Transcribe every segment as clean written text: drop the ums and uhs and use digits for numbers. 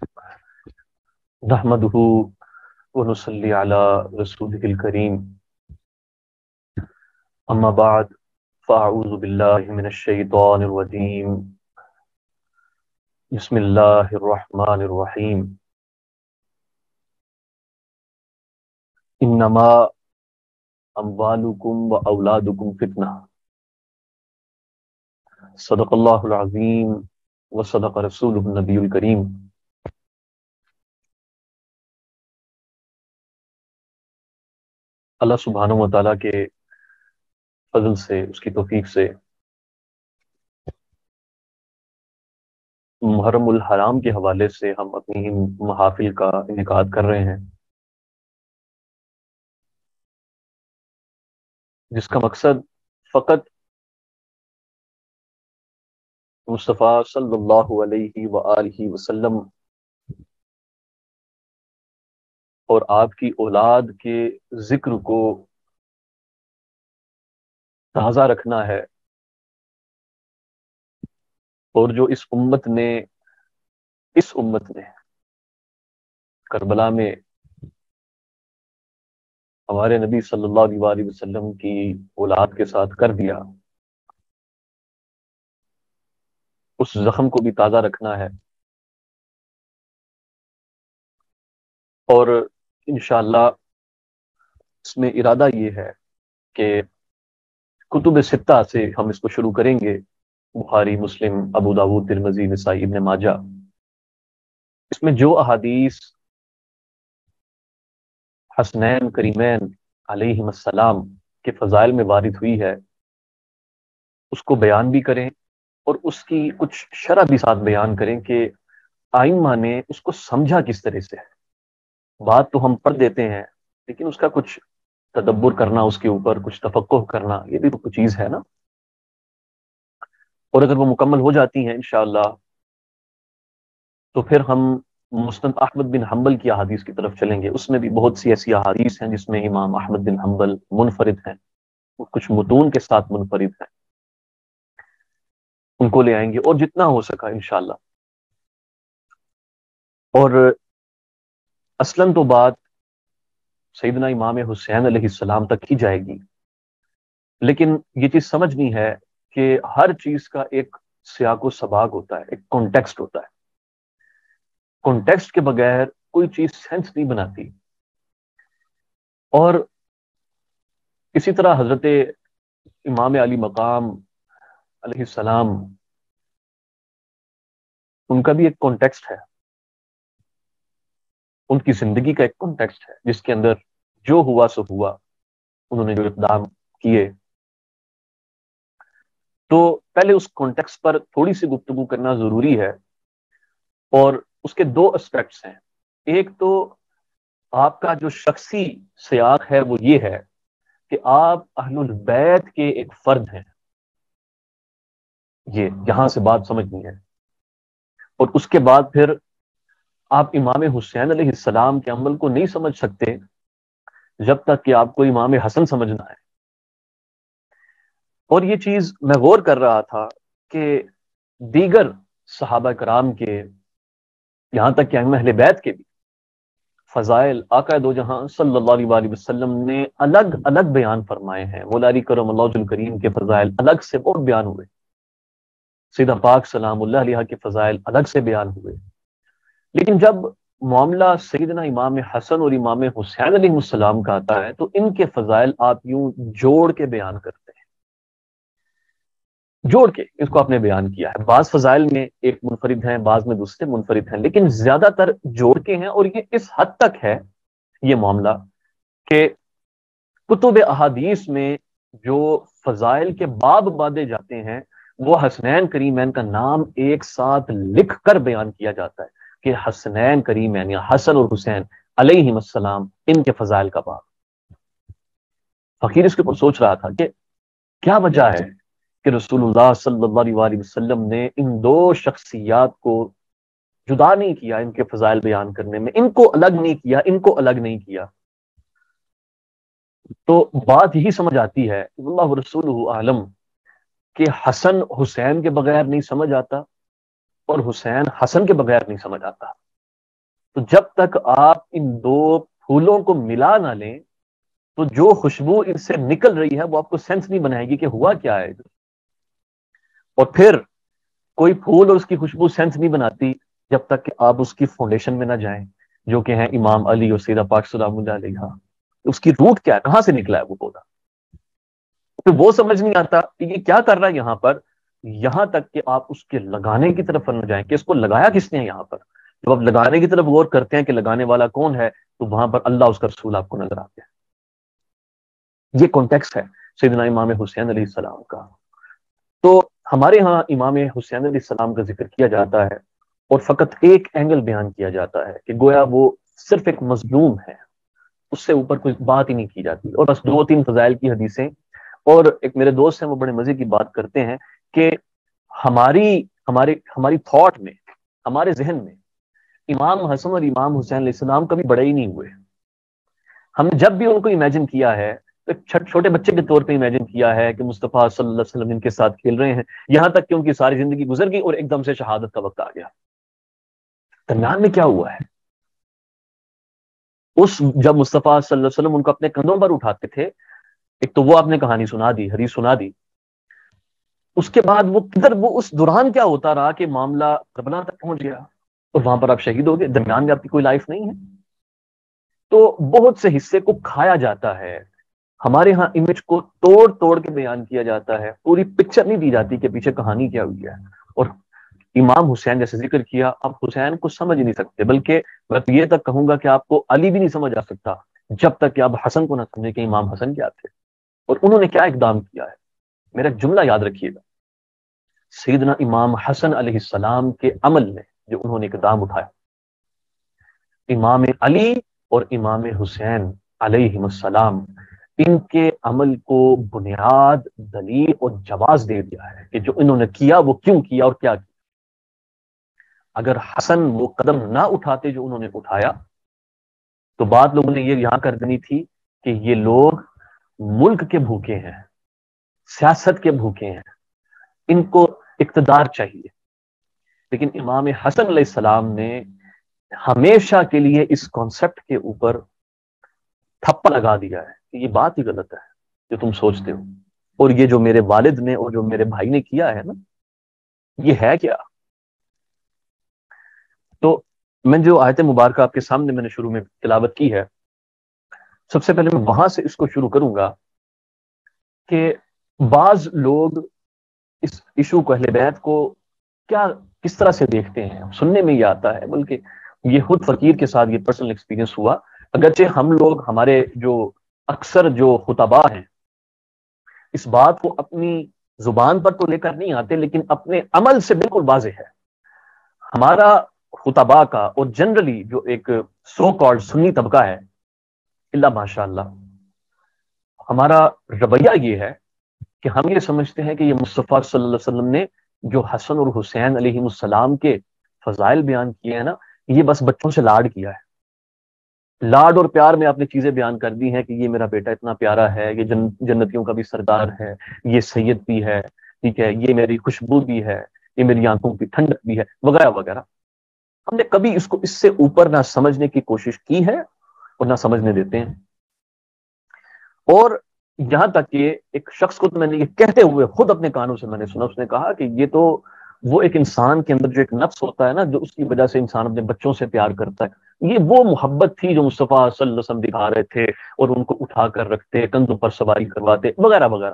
نحمده ونصلي على رسوله الكريم أما بعد فأعوذ بالله من الشيطان الرجيم بسم الله الرحمن الرحيم إنما أموالكم وأولادكم فتنة صدق الله العظيم وصدق رسوله النبي الكريم۔ اللہ سبحانہ و تعالیٰ کے فضل سے، اس کی توفیق سے محرم الحرام کے حوالے سے ہم اپنی ان محافل کا انعقاد کر رہے ہیں، جس کا مقصد فقط مصطفیٰ صلی اللہ علیہ وآلہ وسلم اور آپ کی اولاد کے ذکر کو تازہ رکھنا ہے، اور جو اس امت نے کربلا میں ہمارے نبی صلی اللہ علیہ وآلہ وسلم کی اولاد کے ساتھ کر دیا، اس زخم کو بھی تازہ رکھنا ہے، اور انشاءاللہ اس میں ارادہ یہ ہے کہ کتب ستہ سے ہم اس کو شروع کریں گے، بخاری، مسلم، ابو داؤد، ترمذی، نسائی، ابن ماجہ۔ اس میں جو احادیث حسنین کریمین علیہم السلام کے فضائل میں وارد ہوئی ہے اس کو بیان بھی کریں، اور اس کی کچھ شرح بھی ساتھ بیان کریں کہ آئمہ نے اس کو سمجھا کس طرح سے ہے۔ بات تو ہم پڑھ دیتے ہیں، لیکن اس کا کچھ تدبر کرنا، اس کے اوپر کچھ تفقہ کرنا، یہ بھی تو کچھ چیز ہے نا۔ اور اگر وہ مکمل ہو جاتی ہیں انشاءاللہ تو پھر ہم مسند احمد بن حنبل کی احادیث کی طرف چلیں گے۔ اس میں بھی بہت سی ایسی احادیث ہیں جس میں امام احمد بن حنبل منفرد ہیں، کچھ متون کے ساتھ منفرد ہیں، ان کو لے آئیں گے اور جتنا ہو سکا انشاءاللہ۔ اور اصلاً تو بات سیدنا امام حسین علیہ السلام تک کی جائے گی، لیکن یہ چیز سمجھنی ہے کہ ہر چیز کا ایک سیاق و سباق ہوتا ہے، ایک کانٹیکسٹ ہوتا ہے۔ کانٹیکسٹ کے بغیر کوئی چیز سینس نہیں بناتی۔ اور اسی طرح حضرت امام علی مقام علیہ السلام، ان کا بھی ایک کانٹیکسٹ ہے، ان کی زندگی کا ایک کانٹیکسٹ ہے، جس کے اندر جو ہوا سو ہوا، انہوں نے جو اقدام کیے۔ تو پہلے اس کانٹیکسٹ پر تھوڑی سی گفتگو کرنا ضروری ہے، اور اس کے دو اسپیکٹس ہیں۔ ایک تو آپ کا جو شخصی سیاق ہے وہ یہ ہے کہ آپ اہل البیت کے ایک فرد ہیں، یہ یہاں سے بات سمجھنی ہے۔ اور اس کے بعد پھر آپ امام حسین علیہ السلام کے عمل کو نہیں سمجھ سکتے جب تک کہ آپ کو امام حسن سمجھنا ہے۔ اور یہ چیز میں غور کر رہا تھا کہ دیگر صحابہ کرام کے، یہاں تک کہ ائمہ اہل بیت کے بھی فضائل آقا دو جہاں صلی اللہ علیہ وآلہ وسلم نے الگ الگ بیان فرمائے ہیں۔ مولا علی کرم اللہ وجہ الکریم کے فضائل الگ سے بہت بیان ہوئے، سیدہ پاک سلام اللہ علیہ کے فضائل الگ سے بیان ہوئے، لیکن جب معاملہ سیدنا امام حسن اور امام حسین علیہ السلام کا آتا ہے تو ان کے فضائل آپ یوں جوڑ کے بیان کرتے ہیں، جوڑ کے اس کو آپ نے بیان کیا ہے۔ بعض فضائل میں ایک منفرد ہیں، بعض میں دوسرے منفرد ہیں، لیکن زیادہ تر جوڑ کے ہیں۔ اور یہ اس حد تک ہے یہ معاملہ کہ کتب احادیث میں جو فضائل کے باب باندھے جاتے ہیں وہ حسنین کریمین کا نام ایک ساتھ لکھ کر بیان کیا جاتا ہے کہ حسنین کریمین یا حسن اور حسین علیہم السلام، ان کے فضائل کا باب۔ فقیر اس کے اوپر سوچ رہا تھا کہ کیا وجہ ہے کہ رسول اللہ صلی اللہ علیہ وسلم نے ان دو شخصیات کو جدا نہیں کیا ان کے فضائل بیان کرنے میں، ان کو الگ نہیں کیا، ان کو الگ نہیں کیا۔ تو بات یہی سمجھ آتی ہے کہ اللہ رسولہ عالم کہ حسن حسین کے بغیر نہیں سمجھ آتا، اور حسین حسن کے بغیر نہیں سمجھ آتا۔ تو جب تک آپ ان دو پھولوں کو ملا نہ لیں تو جو خوشبو ان سے نکل رہی ہے وہ آپ کو سینس نہیں بنائے گی کہ ہوا کیا ہے. اور پھر کوئی پھول اور اس کی خوشبو سینس نہیں بناتی جب تک کہ آپ اس کی فاؤنڈیشن میں نہ جائیں، جو کہ ہیں امام علی اور سیدہ پاک سلام اللہ علیہ. اس کی روٹ کیا ہے، کہاں سے نکلا ہے وہ پودا؟ تو وہ سمجھ نہیں آتا کہ یہ کیا کر رہا ہے یہاں پر، یہاں تک کہ آپ اس کے لگانے کی طرف نہ جائیں کہ اس کو لگایا کس نے یہاں پر. جب آپ لگانے کی طرف غور کرتے ہیں کہ لگانے والا کون ہے، تو وہاں پر اللہ اس کا رسول آپ کو نظر آتے ہیں. یہ کانٹیکسٹ ہے سیدنا امام حسین علیہ السلام کا. تو ہمارے ہاں امام حسین علیہ السلام کا ذکر کیا جاتا ہے اور فقط ایک اینگل بیان کیا جاتا ہے کہ گویا وہ صرف ایک مظلوم ہے، اس سے اوپر کوئی بات ہی نہیں کی جاتی. اور بس دو تین فضائل کی حدیثیں. اور ایک میرے دوست ہیں وہ بڑے مزے کی بات کرتے ہیں کہ ہماری تھاٹ میں، ہمارے ذہن میں امام حسن اور امام حسین علیہ السلام کبھی بڑے ہی نہیں ہوئے. ہم نے جب بھی ان کو امیجن کیا ہے تو چھوٹے بچے کے طور پہ امیجن کیا ہے کہ مصطفیٰ صلی اللہ علیہ وسلم ان کے ساتھ کھیل رہے ہیں، یہاں تک کہ ان کی ساری زندگی گزر گئی اور ایک دم سے شہادت کا وقت آ گیا. درمیان میں کیا ہوا ہے؟ جب مصطفیٰ صلی اللہ علیہ وسلم ان کو اپنے کندھوں پر اٹھاتے تھے، ایک تو وہ آپ نے کہانی سنا دی، حدیث سنا دی. اس کے بعد وہ کدھر، وہ اس دوران کیا ہوتا رہا کہ معاملہ کربلا تک پہنچ گیا اور وہاں پر آپ شہید ہو گئے. درمیان میں آپ کی کوئی لائف نہیں ہے. تو بہت سے حصے کو کھایا جاتا ہے. ہمارے ہاں امیج کو توڑ توڑ کے بیان کیا جاتا ہے، پوری پکچر نہیں دی جاتی کہ پیچھے کہانی کیا ہوئی ہے. اور امام حسین جیسے ذکر کیا، آپ حسین کو سمجھ نہیں سکتے، بلکہ میں تو یہ تک کہوں گا کہ آپ کو علی بھی نہیں سمجھ آ سکتا جب تک کہ آپ حسن کو نہ سمجھے کہ امام حسن کیا تھے اور انہوں نے کیا اقدام کیا ہے. میرا جملہ یاد رکھیے گا، سیدنا امام حسن علیہ السلام کے عمل میں جو انہوں نے اقدام اٹھایا، امام علی اور امام حسین علیہ السلام ان کے عمل کو بنیاد، دلیل اور جواز دے دیا ہے کہ جو انہوں نے کیا وہ کیوں کیا اور کیا کیا. اگر حسن وہ قدم نہ اٹھاتے جو انہوں نے اٹھایا تو بات لوگوں نے یہ یہاں کر دینی تھی کہ یہ لوگ ملک کے بھوکے ہیں، سیاست کے بھوکے ہیں، ان کو اقتدار چاہیے. لیکن امام حسن علیہ السلام نے ہمیشہ کے لیے اس کانسیپٹ کے اوپر تھپا لگا دیا ہے کہ یہ بات ہی غلط ہے جو تم سوچتے ہو، اور یہ جو میرے والد نے اور جو میرے بھائی نے کیا ہے نا، یہ ہے کیا. تو میں جو آیت مبارکہ آپ کے سامنے میں نے شروع میں تلاوت کی ہے، سب سے پہلے میں وہاں سے اس کو شروع کروں گا کہ بعض لوگ اس ایشو کو، اہل بیت کو کیا کس طرح سے دیکھتے ہیں. سننے میں یہ آتا ہے، بلکہ یہ خود فقیر کے ساتھ یہ پرسنل ایکسپیرینس ہوا. اگرچہ ہم لوگ، ہمارے جو اکثر جو خطباء ہیں، اس بات کو اپنی زبان پر تو لے کر نہیں آتے، لیکن اپنے عمل سے بالکل واضح ہے. ہمارا خطباء کا اور جنرلی جو ایک سو کالڈ سنی طبقہ ہے، اللہ ماشاء اللہ، ہمارا رویہ یہ ہے کہ ہم یہ سمجھتے ہیں کہ یہ مصطفیٰ صلی اللہ علیہ وسلم نے جو حسن اور حسین علیہ السلام کے فضائل بیان کیے ہیں نا، یہ بس بچوں سے لاڈ کیا ہے. لاڈ اور پیار میں آپ نے چیزیں بیان کر دی ہیں کہ یہ میرا بیٹا اتنا پیارا ہے، یہ جنتیوں کا بھی سردار ہے، یہ سید بھی ہے، ٹھیک ہے، یہ میری خوشبو بھی ہے، یہ میری آنکھوں کی ٹھنڈک بھی ہے، وغیرہ وغیرہ. ہم نے کبھی اس کو اس سے اوپر نہ سمجھنے کی کوشش کی ہے اور نہ سمجھنے دیتے ہیں. اور یہاں تک کہ ایک شخص کو تو میں نے یہ کہتے ہوئے خود اپنے کانوں سے میں نے سنا، اس نے کہا کہ یہ تو وہ ایک انسان کے اندر جو ایک نفس ہوتا ہے نا، جو اس کی وجہ سے انسان اپنے بچوں سے پیار کرتا ہے، یہ وہ محبت تھی جو مصطفیٰ صلی اللہ علیہ وسلم دکھا رہے تھے، اور ان کو اٹھا کر رکھتے، کندھوں پر سواری کرواتے، وغیرہ وغیرہ.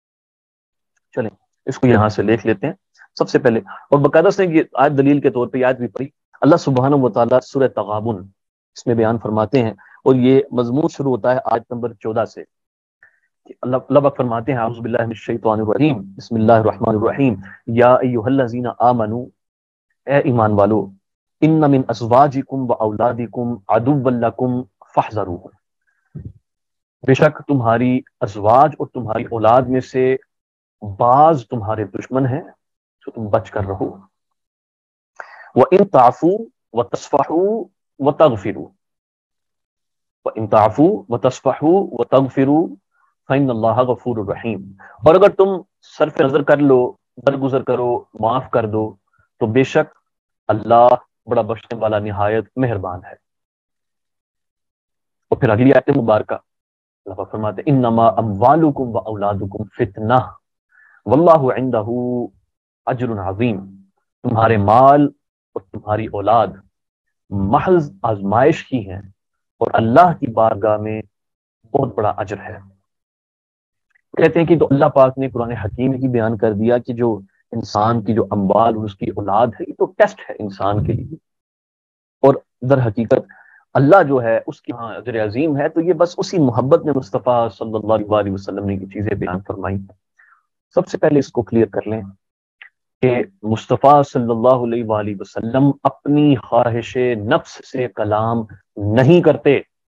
چلیں اس کو یہاں سے لکھ لیتے ہیں سب سے پہلے. اور باقاعدہ سے یہ آیت دلیل کے طور پہ یاد بھی پڑی. اللہ سبحانہ و تعالیٰ سورہ تغابن اس میں بیان فرماتے ہیں، اور یہ مضمون شروع ہوتا ہے آیت نمبر 14 سے. اللہ پاک فرماتے ہیں، اعوذ باللہ من الشیطان الرجیم، بسم اللہ الرحمن الرحیم، یا ایھا الذین آمنوا، اے ایمان والو، ان من ازواجکم و اولادکم عدوا لکم فاحذروہم، بے شک تمہاری ازواج اور تمہاری اولاد میں سے بعض تمہارے دشمن ہیں، تو تم بچ کر رہو. وَإِن تَعْفُوا وَتَصْفَحُوا وَتَغْفِرُوا، وَإِن تَعْفُوا وَتَصْفَحُوا وَتَغْفِرُوا فَإِنَّ اللَّهَ غَفُورٌ رَحِيمٌ. اور اگر تم صرف نظر کر لو، درگزر کرو، معاف کر دو، تو بے شک اللہ بڑا بخشنے والا نہایت مہربان ہے۔ اور پھر اگلی آیت مبارکہ اللہ پاک فرماتے ہیں انما اموالکم و اولادکم فتنہ واللہ عندہ اجر عظیم، تمہارے مال اور تمہاری اولاد محض آزمائش کی ہیں اور اللہ کی بارگاہ میں بہت بڑا اجر ہے۔ کہتے ہیں کہ تو اللہ پاک نے قرآن حکیم ہی بیان کر دیا کہ جو انسان کی جو اموال اور اس کی اولاد ہے یہ تو ٹیسٹ ہے انسان کے لیے، اور در حقیقت اللہ جو ہے اس کی ہاں اجر عظیم ہے۔ تو یہ بس اسی محبت میں مصطفیٰ صلی اللہ علیہ وسلم نے یہ چیزیں بیان فرمائی۔ سب سے پہلے اس کو کلیئر کر لیں کہ مصطفیٰ صلی اللہ علیہ وآلہ وسلم اپنی خواہش نفس سے کلام نہیں کرتے،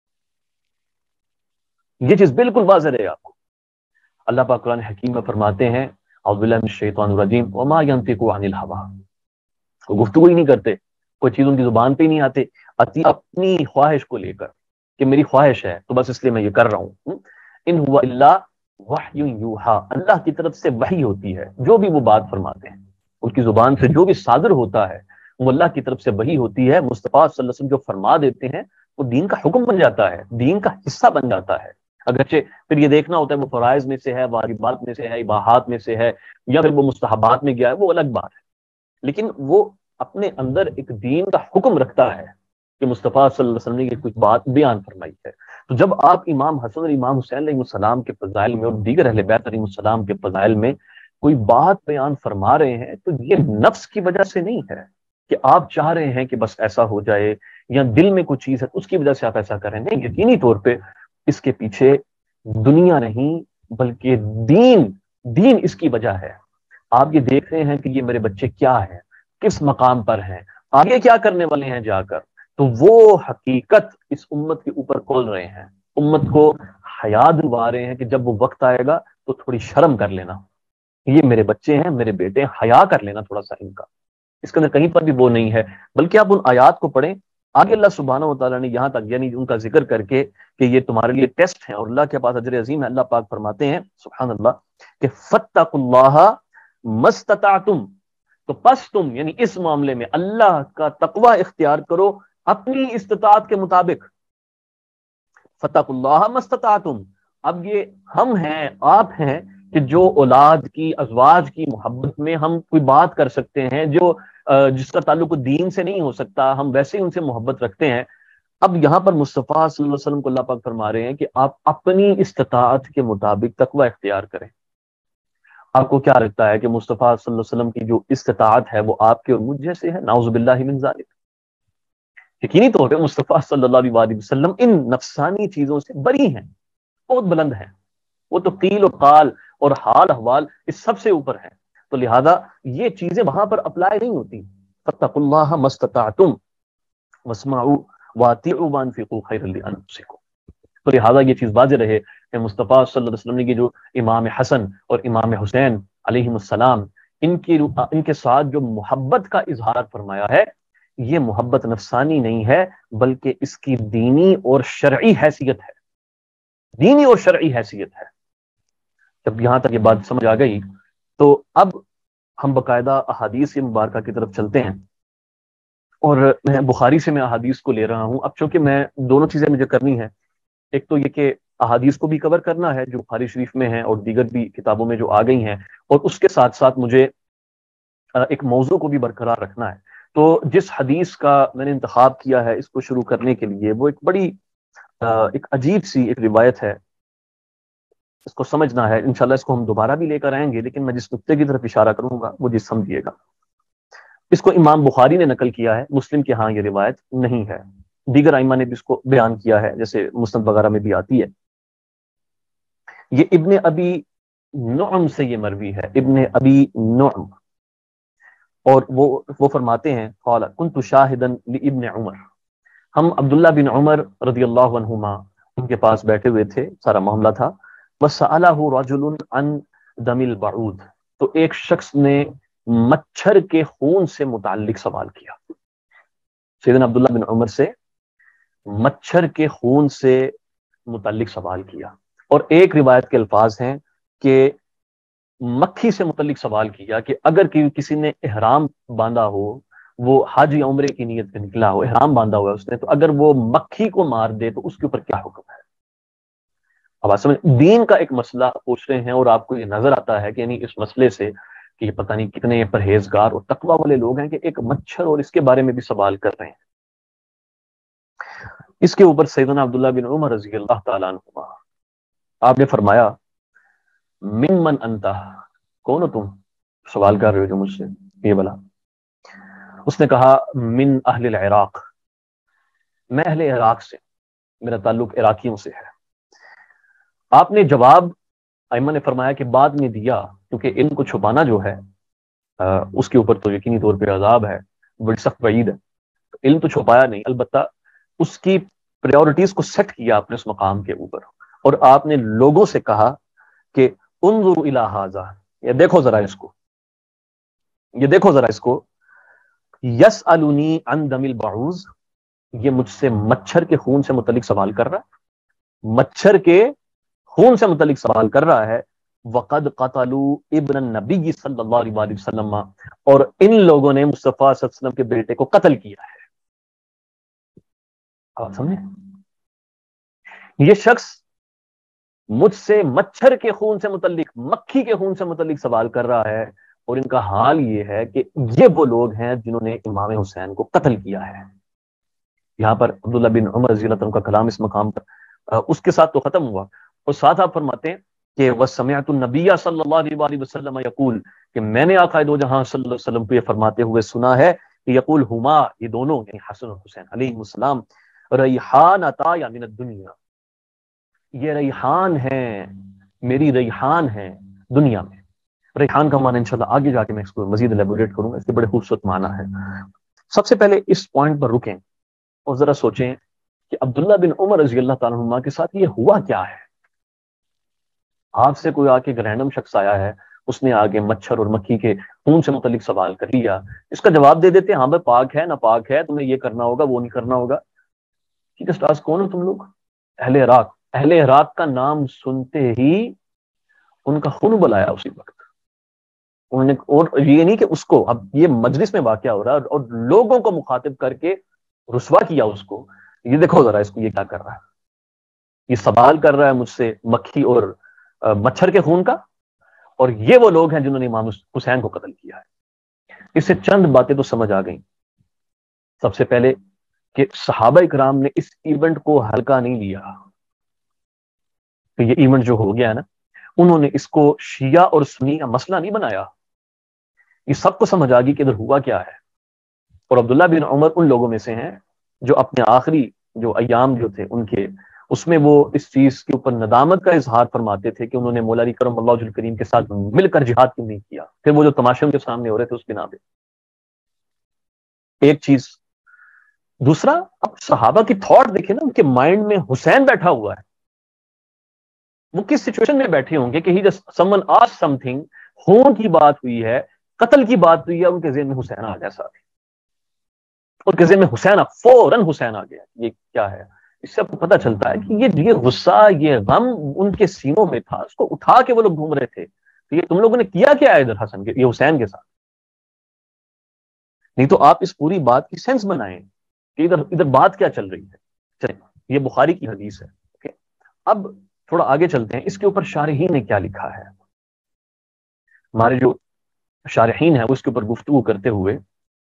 یہ چیز بالکل واضح رہے آپ کو۔ اللہ پاک قرآن حکیم میں فرماتے ہیں اعوذ باللہ من الشیطان الرجیم وما ينطق عن الهوى، وہ گفتگو ہی نہیں کرتے، کوئی چیز ان کی زبان پہ ہی نہیں آتی اپنی خواہش کو لے کر کہ میری خواہش ہے تو بس اس لیے میں یہ کر رہا ہوں۔ ان هو الا وحی یوحا، اللہ کی طرف سے وحی ہوتی ہے، جو بھی وہ بات فرماتے ہیں ان کی زبان سے جو بھی صادر ہوتا ہے وہ اللہ کی طرف سے وحی ہوتی ہے۔ مصطفیٰ صلی اللہ علیہ وسلم جو فرما دیتے ہیں وہ دین کا حکم بن جاتا ہے، دین کا حصہ بن جاتا ہے۔ اگرچہ پھر یہ دیکھنا ہوتا ہے وہ فرائض میں سے ہے، واجبات میں سے ہے، اباحات میں سے ہے، یا پھر وہ مستحبات میں گیا ہے، وہ الگ بات ہے، لیکن وہ اپنے اندر ایک دین کا حکم رکھتا ہے کہ مصطفیٰ صلی اللہ علیہ وسلم نے یہ کچھ بات بیان فرمائی ہے۔ تو جب آپ امام حسن اور امام حسین علیہ السلام کے فضائل میں اور دیگر اہل بیت علیہ السلام کے فضائل میں کوئی بات بیان فرما رہے ہیں تو یہ نفس کی وجہ سے نہیں ہے کہ آپ چاہ رہے ہیں کہ بس ایسا ہو جائے یا دل میں کوئی چیز ہے اس کی وجہ سے آپ ایسا کریں، نہیں، یقینی طور پہ اس کے پیچھے دنیا نہیں بلکہ دین اس کی وجہ ہے۔ آپ یہ دیکھ رہے ہیں کہ یہ میرے بچے کیا ہیں، کس مقام پر ہیں، آگے کیا کرنے والے ہیں جا کر، تو وہ حقیقت اس امت کے اوپر کھول رہے ہیں، امت کو حیا دلوا رہے ہیں کہ جب وہ وقت آئے گا تو تھوڑی شرم کر لینا، یہ میرے بچے ہیں، میرے بیٹے ہیں، حیا کر لینا تھوڑا سا ان کا۔ اس کے اندر کہیں پر بھی وہ نہیں ہے، بلکہ آپ ان آیات کو پڑھیں، آگے اللہ سبحانہ و تعالیٰ نے یہاں تک یعنی ان کا ذکر کر کے کہ یہ تمہارے لیے ٹیسٹ ہے اور اللہ کے پاس اجر عظیم ہے، اللہ پاک فرماتے ہیں سبحان اللہ کہ فَاتَّقُوا اللَّهَ مَا اسْتَطَعْتُمْ، تو پس تم یعنی اس معاملے میں اللہ کا تقوی اختیار کرو اپنی استطاعت کے مطابق۔ فَاتَّقُوا اللَّهَ مَا اسْتَطَعْتُمْ، اب یہ ہم ہیں، آپ ہیں کہ جو اولاد کی، ازواج کی محبت میں ہم کوئی بات کر سکتے ہیں جو جس کا تعلق دین سے نہیں ہو سکتا، ہم ویسے ہی ان سے محبت رکھتے ہیں۔ اب یہاں پر مصطفیٰ صلی اللہ علیہ وسلم کو اللہ پاک فرما رہے ہیں کہ آپ اپنی استطاعت کے مطابق تقوی اختیار کریں۔ آپ کو کیا لگتا ہے کہ مصطفیٰ صلی اللہ علیہ وسلم کی جو استطاعت ہے وہ آپ کے اور مجھ جیسے ہے؟ نعوذ باللہ من ذالک۔ یقینی طور پہ مصطفیٰ صلی اللہ علیہ وسلم ان نفسانی چیزوں سے بری ہیں، بہت بلند ہیں، وہ تو قیل و قال اور حال احوال اس سب سے اوپر ہیں، تو لہذا یہ چیزیں وہاں پر اپلائی نہیں ہوتی۔ فَاتَّقُوا اللَّهَ مَا اسْتَطَعْتُمْ وَاسْمَعُوا وَأَطِیعُوا وَأَنفِقُوا خَیْرًا لِأَنفُسِکُم۔ تو لہذا یہ چیز واضح رہے کہ مصطفیٰ صلی اللہ علیہ وسلم نے جو امام حسن اور امام حسین علیہ السلام ان کے ساتھ جو محبت کا اظہار فرمایا ہے، یہ محبت نفسانی نہیں ہے بلکہ اس کی دینی اور شرعی حیثیت ہے، دینی اور شرعی حیثیت ہے۔ جب یہاں تک یہ بات سمجھ آ گئی تو اب ہم باقاعدہ احادیث مبارکہ کی طرف چلتے ہیں، اور میں بخاری سے میں احادیث کو لے رہا ہوں۔ اب چونکہ میں دونوں چیزیں مجھے کرنی ہیں، ایک تو یہ کہ احادیث کو بھی کور کرنا ہے جو بخاری شریف میں ہیں اور دیگر بھی کتابوں میں جو آ گئی ہیں، اور اس کے ساتھ ساتھ مجھے ایک موضوع کو بھی برقرار رکھنا ہے۔ تو جس حدیث کا میں نے انتخاب کیا ہے اس کو شروع کرنے کے لیے، وہ ایک بڑی ایک عجیب سی ایک روایت ہے، اس کو سمجھنا ہے، انشاءاللہ اس کو ہم دوبارہ بھی لے کر آئیں گے، لیکن میں جس نقطے کی طرف اشارہ کروں گا وہ جس سمجھیے گا۔ اس کو امام بخاری نے نقل کیا ہے، مسلم کے ہاں یہ روایت نہیں ہے، دیگر ائمہ نے بھی اس کو بیان کیا ہے، جیسے مسند وغیرہ میں بھی آتی ہے۔ یہ ابن ابی نعم سے یہ مروی ہے، ابن ابی نعم، اور وہ فرماتے ہیں قال كنت شاہدا لابن عمر، ہم عبداللہ بن عمر رضی اللہ عنہما ان کے پاس بیٹھے ہوئے تھے، سارا معاملہ تھا۔ وَسَأَلَهُ رَجُلٌ عَنْ دَمِ الْبَعُوضِ، تو ایک شخص نے مچھر کے خون سے متعلق سوال کیا، سیدنا عبداللہ بن عمر سے مچھر کے خون سے متعلق سوال کیا، اور ایک روایت کے الفاظ ہیں کہ مکھی سے متعلق سوال کیا کہ اگر کسی نے احرام باندھا ہو وہ حج یا عمرے کی نیت سے نکلا ہو، احرام باندھا ہوا ہے اس نے، تو اگر وہ مکھی کو مار دے تو اس کے اوپر کیا حکم ہے؟ اب آپ سمجھ دین کا ایک مسئلہ پوچھ رہے ہیں اور آپ کو یہ نظر آتا ہے کہ یعنی اس مسئلے سے کہ یہ پتہ نہیں کتنے پرہیزگار اور تقوی والے لوگ ہیں کہ ایک مچھر اور اس کے بارے میں بھی سوال کر رہے ہیں۔ اس کے اوپر سیدنا عبداللہ بن عمر رضی اللہ تعالیٰ عنہما، آپ نے فرمایا من من انت، کون ہو تم سوال کر رہے ہو جو مجھ سے یہ بلا؟ اس نے کہا من اہل العراق، میں اہل عراق سے، میرا تعلق عراقیوں سے ہے۔ آپ نے جواب ائمہ نے فرمایا کہ بعد میں دیا، کیونکہ علم کو چھپانا جو ہے اس کے اوپر تو یقینی طور پہ عذاب ہے، بڑی سخت وعید ہے۔ علم تو چھپایا نہیں، البتہ اس کی پریورٹیز کو سیٹ کیا اپنے اس مقام کے اوپر، اور آپ نے لوگوں سے کہا کہ انظروا الی ھذا، یہ دیکھو ذرا اس کو، یہ دیکھو ذرا اس کو، یسألنی عن دم البعوض، یہ مجھ سے مچھر کے خون سے متعلق سوال کر رہا ہے، مچھر کے خون سے متعلق سوال کر رہا ہے۔ وقد قتلوا ابن النبی صلی اللہ علیہ وسلم، اور ان لوگوں نے مصطفیٰ صلی اللہ علیہ وسلم کے بیٹے کو قتل کیا ہے۔ آپ سمجھیں، یہ شخص مجھ سے مچھر کے خون سے متعلق، مکھی کے خون سے متعلق سوال کر رہا ہے، اور ان کا حال یہ ہے کہ یہ وہ لوگ ہیں جنہوں نے امام حسین کو قتل کیا ہے۔ یہاں پر عبداللہ بن عمر رضی اللہ عنہ کا کلام اس مقام پر اس کے ساتھ تو ختم ہوا، اور ساتھ آپ فرماتے ہیں کہ وَسَمِعْتُ النَّبِيَّ صلی اللہ علیہ وسلم یقول، کہ میں نے آقا دو جہاں صلی اللہ علیہ وسلم کو یہ فرماتے ہوئے سنا ہے کہ یقول ہما، یہ دونوں یعنی حسن اور حسین علیہ السلام، ریحانتا یا من الدنیا، یہ ریحان ہیں، میری ریحان ہیں دنیا میں۔ ریحان کا معنی انشاءاللہ آگے جا کے میں اس کو مزید ایلیبوریٹ کروں گا، اس کے بڑے خوبصورت معنی ہے۔ سب سے پہلے اس پوائنٹ پر رکیں اور ذرا سوچیں کہ عبداللہ بن عمر رضی اللہ تعالیٰ عنہ کے ساتھ یہ ہوا کیا ہے؟ آپ سے کوئی آ کے رینڈم شخص آیا ہے، اس نے آگے مچھر اور مکھی کے خون سے متعلق سوال کر لیا، اس کا جواب دے دیتے ہاں بھائی پاک ہے نہ پاک ہے، تمہیں یہ کرنا ہوگا وہ نہیں کرنا ہوگا۔ ٹھیک ہے استاذ، کون ہو تم لوگ؟ اہل عراق۔ اہل عراق کا نام سنتے ہی ان کا خون بلایا اسی وقت انہوں نے، اور یہ نہیں کہ اس کو، اب یہ مجلس میں واقعہ ہو رہا ہے اور لوگوں کو مخاطب کر کے رسوا کیا اس کو، یہ دیکھو ذرا اس کو یہ کیا کر رہا ہے، یہ سوال کر رہا ہے مجھ سے مکھی اور مچھر کے خون کا، اور یہ وہ لوگ ہیں جنہوں نے امام حسین کو قتل کیا ہے۔ اس سے چند باتیں تو سمجھ آ گئیں۔ سب سے پہلے کہ صحابہ اکرام نے اس ایونٹ کو ہلکا نہیں لیا، کہ یہ ایونٹ جو ہو گیا ہے نا، انہوں نے اس کو شیعہ اور سنی کا مسئلہ نہیں بنایا، یہ سب کو سمجھ آ گئی کہ ادھر ہوا کیا ہے۔ اور عبداللہ بن عمر ان لوگوں میں سے ہیں جو اپنے آخری جو ایام جو تھے ان کے، اس میں وہ اس چیز کے اوپر ندامت کا اظہار فرماتے تھے کہ انہوں نے مولا علی کرم اللہ وجہ الکریم کے ساتھ مل کر جہاد کیوں نہیں کیا، پھر وہ جو تماشے ان کے سامنے ہو رہے تھے اس بنا پہ۔ ایک چیز، دوسرا اب صحابہ کی تھاٹ دیکھیں نا، ان کے مائنڈ میں حسین بیٹھا ہوا ہے، وہ کس سچویشن میں بیٹھے ہوں گے کہ ہی سمن آسک سم تھنگ، خون کی بات ہوئی ہے، قتل کی بات ہوئی ہے، ان کے ذہن میں حسین آ گیا ساتھ، اور کے ذہن میں حسین فوراً حسین آ گیا۔ یہ کیا ہے؟ اس سے آپ کو پتہ چلتا ہے کہ یہ غصہ، یہ غم ان کے سینوں میں تھا، اس کو اٹھا کے وہ لوگ گھوم رہے تھے کہ یہ تم لوگوں نے کیا کیا ہے ادھر حسن کے، یہ حسین کے ساتھ۔ نہیں تو آپ اس پوری بات کی سینس بنائیں کہ ادھر بات کیا چل رہی ہے۔ چلیں، یہ بخاری کی حدیث ہے۔ اوکے، اب تھوڑا آگے چلتے ہیں، اس کے اوپر شارحین نے کیا لکھا ہے۔ ہمارے جو شارحین ہیں وہ اس کے اوپر گفتگو کرتے ہوئے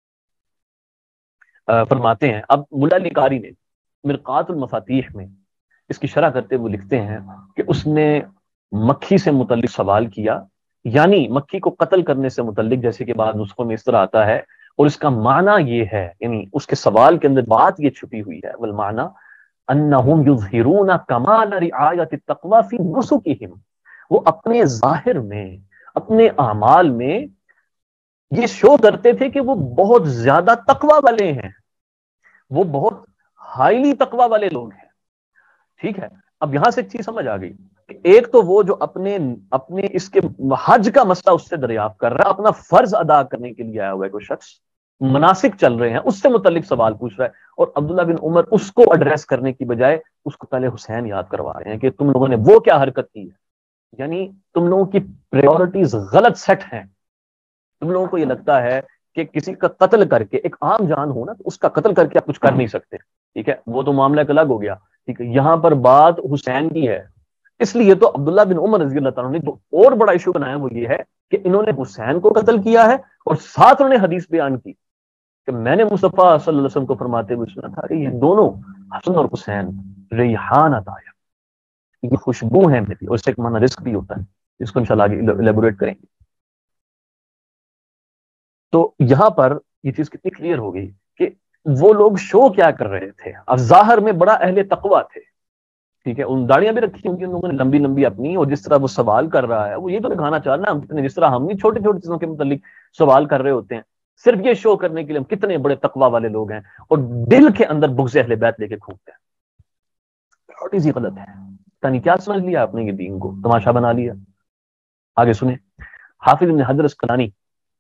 فرماتے ہیں، اب ملا علی قاری نے مرقات المفاتیح میں اس کی شرح کرتے ہوئے لکھتے ہیں کہ اس نے مکھی سے متعلق سوال کیا، یعنی مکھی کو قتل کرنے سے متعلق، جیسے کہ بعض نسخوں میں اس طرح آتا ہے، اور اس کا معنی یہ ہے، یعنی اس کے سوال کے اندر بات یہ چھپی ہوئی ہے، والمعنی انہم یظہرون کمال رعایت التقوی فی نسکہم، وہ اپنے ظاہر میں، اپنے اعمال میں یہ شو کرتے تھے کہ وہ بہت زیادہ تقوی والے ہیں، وہ بہت ہائیلی تقوی والے لوگ ہیں۔ ٹھیک ہے، اب یہاں سے ایک چیز سمجھ آ گئی کہ ایک تو وہ جو اپنے اس کے حج کا مسئلہ اس سے دریافت کر رہا ہے، اپنا فرض ادا کرنے کے لیے آیا ہوا ہے کوئی شخص، مناسک چل رہے ہیں، اس سے متعلق سوال پوچھ رہا ہے، اور عبداللہ بن عمر اس کو ایڈریس کرنے کی بجائے اس کو پہلے حسین یاد کروا رہے ہیں کہ تم لوگوں نے وہ کیا حرکت کی ہے، یعنی تم لوگوں کی پریورٹیز غلط سیٹ ہیں، تم لوگوں کو یہ لگتا ہے کہ کسی کا قتل کر کے، ایک عام جان ہو نا تو اس کا قتل کر کے آپ کچھ کر نہیں سکتے، ٹھیک ہے، وہ تو معاملہ ایک الگ ہو گیا، ٹھیک ہے، یہاں پر بات حسین کی ہے، اس لیے تو عبداللہ بن عمر رضی اللہ تعالیٰ نے جو اور بڑا ایشو بنایا وہ یہ ہے کہ انہوں نے حسین کو قتل کیا ہے، اور ساتھ انہوں نے حدیث بیان کی کہ میں نے مصطفیٰ صلی اللہ علیہ وسلم کو فرماتے ہوئے سنا تھا کہ یہ دونوں حسن اور حسین ریحان عطایا، یہ خوشبو ہیں میری، اور اس سے ایک معنی رزق بھی ہوتا ہے، جس کو انشاءاللہ آگے ایلیبوریٹ کریں گے۔ تو یہاں پر یہ چیز کتنی کلیئر ہو گئی کہ وہ لوگ شو کیا کر رہے تھے، اب ظاہر میں بڑا اہل تقویٰ تھے، ٹھیک ہے، ان داڑیاں بھی رکھی ہوں گی ان لوگوں نے لمبی لمبی اپنی، اور جس طرح وہ سوال کر رہا ہے وہ یہ تو دکھانا چاہ رہا ہے جس طرح ہم بھی چھوٹی چھوٹی چیزوں کے متعلق سوال کر رہے ہوتے ہیں، صرف یہ شو کرنے کے لیے ہم کتنے بڑے تقویٰ والے لوگ ہیں، اور دل کے اندر بغض اہل بیت لے کے گھومتے ہیں، چھوٹی سی غلط ہے، پتہ نہیں کیا سمجھ لیا آپ نے یہ دین کو تماشا بنا لیا۔ آگے سنیں، حافظ ابن حجر اسقلانی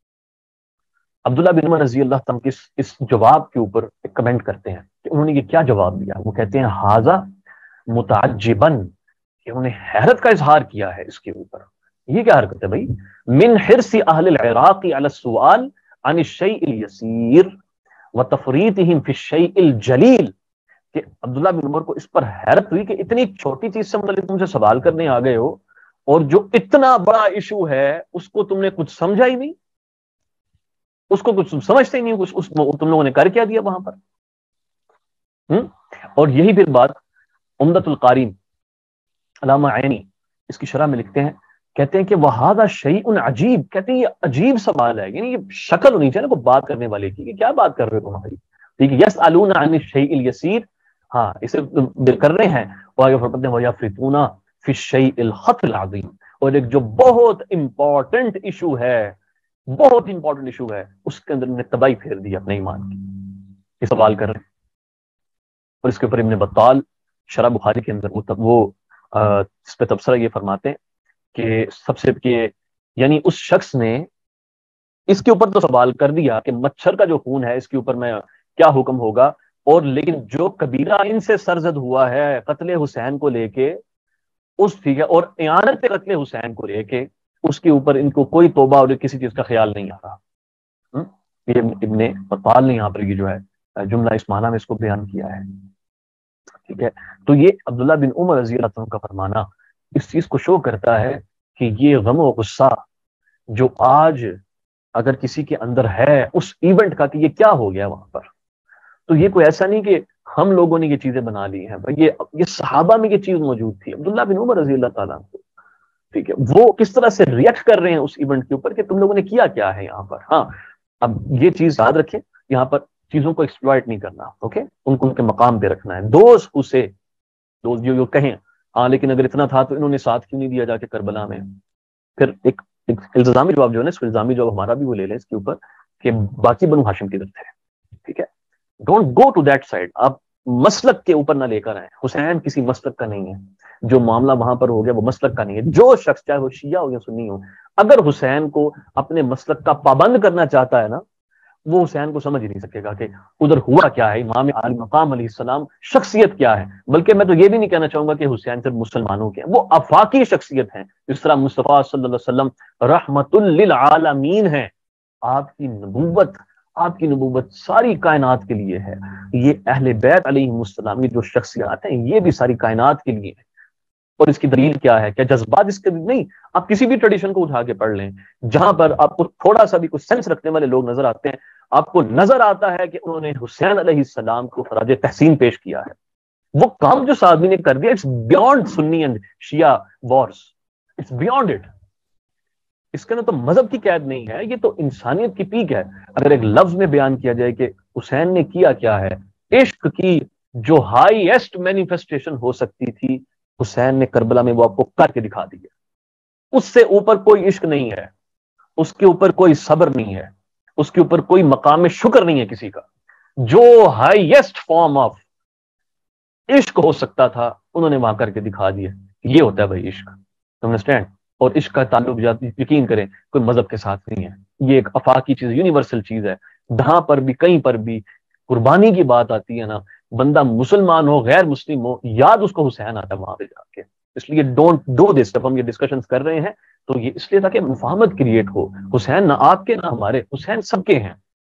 عبداللہ بن عمر رضی اللہ تعالیٰ کے اس جواب کے اوپر ایک کمنٹ کرتے ہیں کہ انہوں نے یہ کیا جواب دیا، وہ کہتے ہیں حاذا متعجبن، کہ انہوں نے حیرت کا اظہار کیا ہے اس کے اوپر، یہ کیا حرکت ہے بھائی، من حرص اہل العراق علی السؤال عن الشیء الیسیر وتفریطہم فی الشیء الجلیل، کہ عبداللہ بن عمر کو اس پر حیرت ہوئی کہ اتنی چھوٹی چیز سے متعلق تم سے سوال کرنے آ گئے ہو، اور جو اتنا بڑا ایشو ہے اس کو تم نے کچھ سمجھا ہی نہیں، اس کو کچھ سمجھتے ہی نہیں، کچھ تم لوگوں نے کر کیا دیا وہاں پر۔ اور یہی پھر بات عمدۃ القاری علامہ عینی اس کی شرح میں لکھتے ہیں، کہتے ہیں کہ وَهَذَا شَيْءٌ عجیب، کہتے ہیں یہ عجیب سوال ہے، یعنی یہ شکل ہونی چاہیے نا کوئی بات کرنے والے کی کہ کیا بات کر رہے ہو تمہاری، ٹھیک ہے، یسألون عن الشیء الیسیر، ہاں اسے کر رہے ہیں، وہ آگے فرماتے ہیں وَيَفْرِطُونَ فِي الشَّيْءِ الْخَطْرِ الْعَظِيمِ، اور ایک جو بہت امپورٹنٹ ایشو ہے، بہت امپورٹنٹ ایشو ہے، اس کے اندر انہوں نے تباہی پھیر دی اپنے ایمان کی، یہ سوال کر رہے ہیں۔ اور اس کے اوپر ابن بطال شرح بخاری کے اندر وہ اس پہ تبصرہ یہ فرماتے ہیں کہ سب سے کہ یعنی اس شخص نے اس کے اوپر تو سوال کر دیا کہ مچھر کا جو خون ہے اس کے اوپر میں کیا حکم ہوگا، اور لیکن جو کبیرہ ان سے سرزد ہوا ہے قتل حسین کو لے کے، اس ٹھیک ہے، اور اعانت قتل حسین کو لے کے، اس کے اوپر ان کو کوئی توبہ اور کسی چیز کا خیال نہیں آ رہا۔ یہ ابن بطال نے یہاں پر یہ جو ہے جملہ اس معنی میں اس کو بیان کیا ہے، ٹھیک ہے۔ تو یہ عبداللہ بن عمر رضی اللہ عنہ کا فرمانا اس چیز کو شو کرتا ہے کہ یہ غم و غصہ جو آج اگر کسی کے اندر ہے اس ایونٹ کا کہ یہ کیا ہو گیا وہاں پر، تو یہ کوئی ایسا نہیں کہ ہم لوگوں نے یہ چیزیں بنا لی ہیں، یہ صحابہ میں یہ چیز موجود تھی، عبداللہ بن عمر رضی اللہ تعالیٰ عنہ، ٹھیک ہے، وہ کس طرح سے ریئیکٹ کر رہے ہیں اس ایونٹ کے اوپر کہ تم لوگوں نے کیا کیا ہے یہاں پر۔ ہاں اب یہ چیز یاد رکھیں، یہاں پر چیزوں کو ایکسپلائٹ نہیں کرنا، اوکے، ان کو ان کے مقام پہ رکھنا ہے، دوست اسے دوست جو کہیں ہاں لیکن اگر اتنا تھا تو انہوں نے ساتھ کیوں نہیں دیا جا کے کربلا میں۔ پھر ایک الزامی جواب جو ہے نا، اس الزامی جواب ہمارا بھی وہ لے لیں اس کے اوپر کہ باقی بنو ہاشم کی طرف ہے، ٹھیک ہے، don't go to that side, آپ مسلک کے اوپر نہ لے کر آئیں، حسین کسی مسلک کا نہیں ہے، جو معاملہ وہاں پر ہو گیا وہ مسلک کا نہیں ہے، جو شخص چاہے وہ شیعہ ہو یا سنی ہو اگر حسین کو اپنے مسلک کا پابند کرنا چاہتا ہے نا، وہ حسین کو سمجھ ہی نہیں سکے گا کہ ادھر ہوا کیا ہے، امام عالی مقام علیہ السلام شخصیت کیا ہے۔ بلکہ میں تو یہ بھی نہیں کہنا چاہوں گا کہ حسین صرف مسلمانوں کے ہیں، وہ آفاقی شخصیت ہیں، جس طرح مصطفیٰ صلی اللہ علیہ وسلم رحمت للعالمین ہیں، آپ کی نبوت ساری کائنات کے لیے ہے، یہ اہل بیت علیہ السلام کی جو شخصیات ہیں یہ بھی ساری کائنات کے لیے ہے۔ اور اس کی دلیل کیا ہے؟ کیا جذبات اس کے نہیں، آپ کسی بھی ٹریڈیشن کو اٹھا کے پڑھ لیں، جہاں پر آپ کو تھوڑا سا بھی کچھ سینس رکھنے والے لوگ نظر آتے ہیں، آپ کو نظر آتا ہے کہ انہوں نے حسین علیہ السلام کو خراج تحسین پیش کیا ہے۔ وہ کام جو صحابی نے کر دیا، it's beyond Sunni and Shia wars, it's beyond it, اس کے اندر تو مذہب کی قید نہیں ہے، یہ تو انسانیت کی پیک ہے۔ اگر ایک لفظ میں بیان کیا جائے کہ حسین نے کیا کیا ہے، عشق کی جو ہائیسٹ مینیفیسٹیشن ہو سکتی تھی حسین نے کربلا میں وہ آپ کو کر کے دکھا دیا، اس سے اوپر کوئی عشق نہیں ہے، اس کے اوپر کوئی صبر نہیں ہے، اس کے اوپر کوئی مقام شکر نہیں ہے کسی کا، جو ہائیسٹ فارم آف عشق ہو سکتا تھا انہوں نے وہاں کر کے دکھا دیا۔ یہ ہوتا ہے بھائی عشق، انڈرسٹینڈ؟ اور عشق کا تعلق یقین کریں کوئی مذہب کے ساتھ نہیں ہے، یہ ایک افاقی چیز، یونیورسل چیز ہے، جہاں پر بھی کہیں پر بھی قربانی کی بات آتی ہے نا، بندہ مسلمان ہو غیر مسلم ہو، یاد اس کو حسین آتا ہے وہاں پہ جا کے۔ اس لیے ڈونٹ ڈو دس، جب ہم یہ ڈسکشنز کر رہے ہیں تو یہ اس لیے تاکہ مفاہمت کریٹ ہو، حسین نہ آپ کے نہ ہمارے، حسین سب کے ہیں،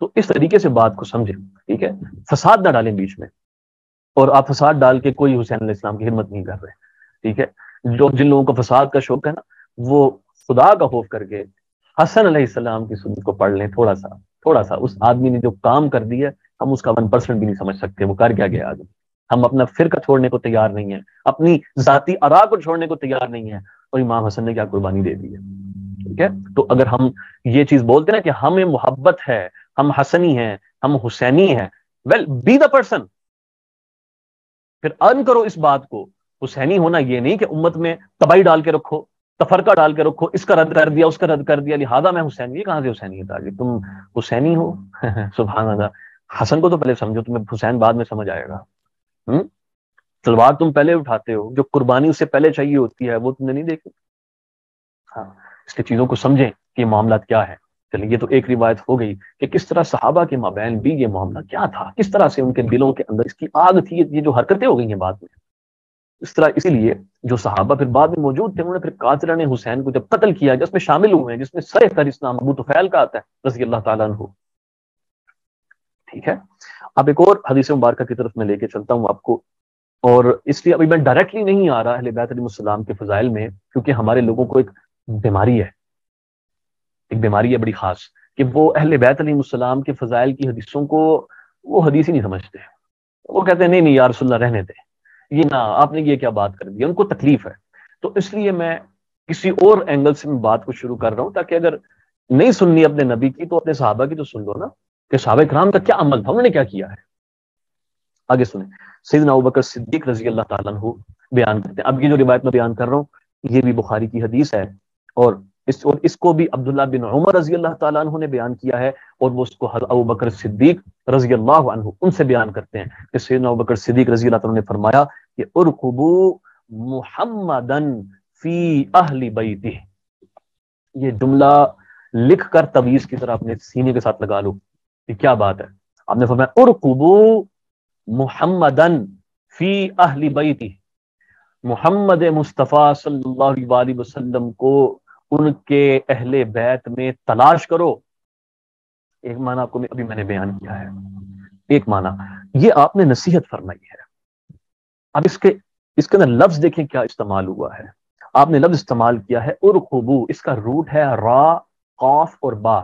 تو اس طریقے سے بات کو سمجھیں، ٹھیک ہے، فساد نہ ڈالیں بیچ میں، اور آپ فساد ڈال کے کوئی حسین علیہ السلام کی خدمت نہیں کر رہے، ٹھیک ہے۔ جن لوگوں کو فساد کا شوق ہے نا، وہ خدا کا خوف کر کے حسن علیہ السلام کی سنت کو پڑھ لیں، تھوڑا سا اس آدمی نے جو کام کر دیا ہم اس کا 1% بھی نہیں سمجھ سکتے وہ کر کیا گیا آدمی۔ ہم اپنا فرقہ چھوڑنے کو تیار نہیں ہے، اپنی ذاتی آراء کو چھوڑنے کو تیار نہیں ہے، اور امام حسن نے کیا قربانی دے دی ہے، ٹھیک ہے۔ تو اگر ہم یہ چیز بولتے ہیں نا کہ ہمیں محبت ہے، ہم حسنی ہیں، ہم حسینی ہیں، ویل بی دا پرسن، پھر ارن کرو اس بات کو۔ حسینی ہونا یہ نہیں کہ امت میں تباہی ڈال کے رکھو، تفرقہ ڈال کے رکھو، اس کا رد کر دیا، اس کا رد کر دیا، لہذا میں حسینی۔ یہ کہاں سے حسینیت آ گئی؟ تم حسینی ہو سبحان اللہ، حسن کو تو پہلے سمجھو، تمہیں حسین بعد میں سمجھ آئے گا۔ تلوار تم پہلے اٹھاتے ہو، جو قربانی اس سے پہلے چاہیے ہوتی ہے وہ تم نے نہیں دیکھی۔ ہاں، اس لیے چیزوں کو سمجھیں کہ یہ معاملات کیا ہے۔ چلیے، یہ تو ایک روایت ہو گئی کہ کس طرح صحابہ کے مابین بھی یہ معاملہ کیا تھا، کس طرح سے ان کے دلوں کے اندر اس کی آگ تھی، یہ جو حرکتیں ہو گئی ہیں بعد میں اس طرح۔ اسی لیے جو صحابہ پھر بعد میں موجود تھے، انہوں نے پھر قاتلان حسین کو جب قتل کیا، جس میں شامل ہوئے ہیں، جس میں سر فہرست نام ابو طفیل کا آتا ہے رضی اللہ تعالیٰ عنہ، ٹھیک ہے۔ اب ایک اور حدیث مبارکہ کی طرف میں لے کے چلتا ہوں آپ کو، اور اس لیے ابھی میں ڈائریکٹلی نہیں آ رہا اہل بیت علیہ السلام کے فضائل میں، کیونکہ ہمارے لوگوں کو ایک بیماری ہے بڑی خاص، کہ وہ اہل بیت علیہ السلام کے فضائل کی حدیثوں کو وہ حدیث ہی نہیں سمجھتے، وہ کہتے ہیں نہیں یا رسول اللہ رہنے دیں، یہ نہ، آپ نے یہ کیا بات کر دی، ان کو تکلیف ہے۔ تو اس لیے میں کسی اور اینگل سے میں بات کو شروع کر رہا ہوں، تاکہ اگر نہیں سننی اپنے نبی کی تو اپنے صحابہ کی تو سن لو نا، کہ صحابہ کرام کا کیا عمل تھا، انہوں نے کیا کیا ہے۔ آگے سنیں، سیدنا ابوبکر صدیق رضی اللہ تعالیٰ عنہ بیان کرتے ہیں۔ اب یہ جو روایت میں بیان کر رہا ہوں یہ بھی بخاری کی حدیث ہے، اور اس کو بھی عبداللہ بن عمر رضی اللہ تعالیٰ عنہ نے بیان کیا ہے، اور وہ اس کو ابوبکر صدیق رضی اللہ عنہ ان سے بیان کرتے ہیں کہ سیدنا ابوبکر صدیق رضی اللہ تعالیٰ نے فرمایا کہ ارقبو محمدن فی اہل بیتہ، یہ جملہ لکھ کر تعویذ کی طرح اپنے سینے کے ساتھ لگا لو، یہ کیا بات ہے۔ آپ نے فرمایا ارقبو محمدن فی اہل بیتہ، محمد مصطفیٰ صلی اللہ علیہ وسلم کو ان کے اہل بیت میں تلاش کرو۔ ایک معنی آپ کو ابھی میں نے بیان کیا ہے، ایک معنی یہ آپ نے نصیحت فرمائی ہے۔ اب اس کے اندر لفظ دیکھیں کیا استعمال ہوا ہے، آپ نے لفظ استعمال کیا ہے ارقبو، اس کا روٹ ہے را، قاف اور با،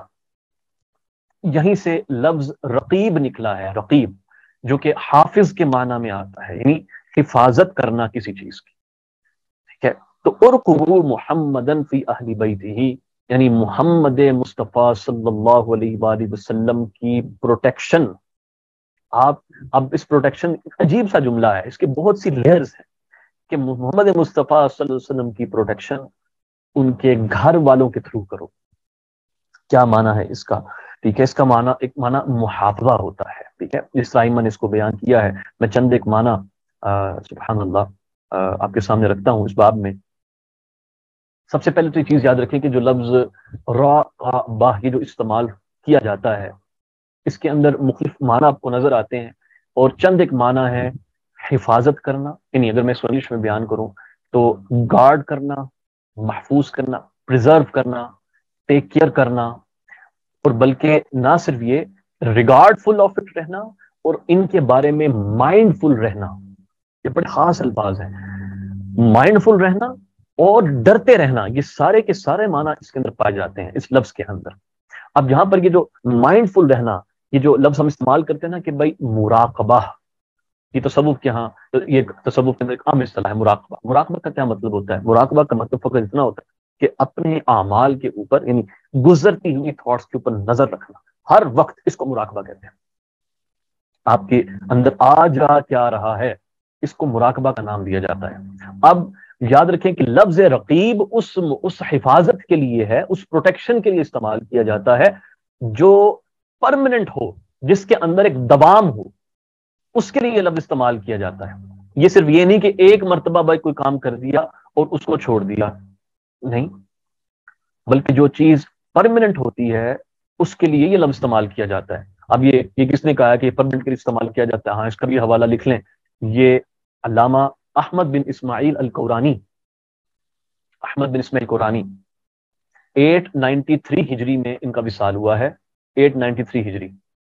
یہیں سے لفظ رقیب نکلا ہے، رقیب جو کہ حافظ کے معنی میں آتا ہے، یعنی حفاظت کرنا کسی چیز کی، ٹھیک ہے۔ تو ارقبو محمدن فی اہل بیتہ، یعنی محمد مصطفیٰ صلی اللہ علیہ وآلہ وسلم کی پروٹیکشن۔ آپ اب اس پروٹیکشن عجیب سا جملہ ہے، اس کے بہت سی لیئرز ہیں، کہ محمد مصطفیٰ صلی اللہ علیہ وسلم کی پروٹیکشن ان کے گھر والوں کے تھرو کرو۔ کیا معنی ہے اس کا؟ ٹھیک ہے، اس کا معنی ایک معنی محافظہ ہوتا ہے، ٹھیک ہے، جس طرح ایمن نے اس کو بیان کیا ہے۔ میں چند ایک معنی سبحان اللہ آپ کے سامنے رکھتا ہوں اس باب میں۔ سب سے پہلے تو یہ چیز یاد رکھیں کہ جو لفظ را قا با یہ جو استعمال کیا جاتا ہے، اس کے اندر مختلف معنی آپ کو نظر آتے ہیں، اور چند ایک معنی ہے حفاظت کرنا، یعنی اگر میں اس انگلش میں بیان کروں تو گارڈ کرنا، محفوظ کرنا، پریزرو کرنا، ٹیک کیئر کرنا، اور بلکہ نہ صرف یہ ریگارڈ فل آف اٹ رہنا، اور ان کے بارے میں مائنڈ فل رہنا۔ یہ بڑے خاص الفاظ ہیں، مائنڈ فل رہنا اور ڈرتے رہنا، یہ سارے کے سارے معنی اس کے اندر پائے جاتے ہیں اس لفظ کے اندر۔ اب یہاں پر یہ جو مائنڈ فل رہنا، یہ جو لفظ ہم استعمال کرتے ہیں نا کہ بھائی مراقبہ، یہ تصوف کے ہاں، یہ تصوف کے اندر ایک عام اصطلاح ہے مراقبہ۔ مراقبہ کا کیا مطلب ہوتا ہے؟ مراقبہ کا مطلب فقط اتنا ہوتا ہے کہ اپنے اعمال کے اوپر، یعنی گزرتی ہوئی تھاٹس کے اوپر نظر رکھنا، ہر وقت اس کو مراقبہ کہتے ہیں۔ آپ کے اندر آج کیا رہا ہے، اس کو مراقبہ کا نام دیا جاتا ہے۔ اب یاد رکھیں کہ لفظ رقیب اس حفاظت کے لیے ہے، اس پروٹیکشن کے لیے استعمال کیا جاتا ہے جو پرماننٹ ہو، جس کے اندر ایک دوام ہو، اس کے لیے یہ لفظ استعمال کیا جاتا ہے۔ یہ صرف یہ نہیں کہ ایک مرتبہ بھائی کوئی کام کر دیا اور اس کو چھوڑ دیا، نہیں، بلکہ جو چیز پرماننٹ ہوتی ہے اس کے لیے یہ لفظ استعمال کیا جاتا ہے۔ اب یہ کس نے کہا کہ یہ پرماننٹ کے لیے استعمال کیا جاتا ہے؟ ہاں، اس کا بھی حوالہ لکھ لیں، یہ علامہ احمد بن اسماعیل القورانی، احمد بن اسماعیل قورانی 893 ہجری میں ان کا وصال ہوا ہے، 893 ہجری،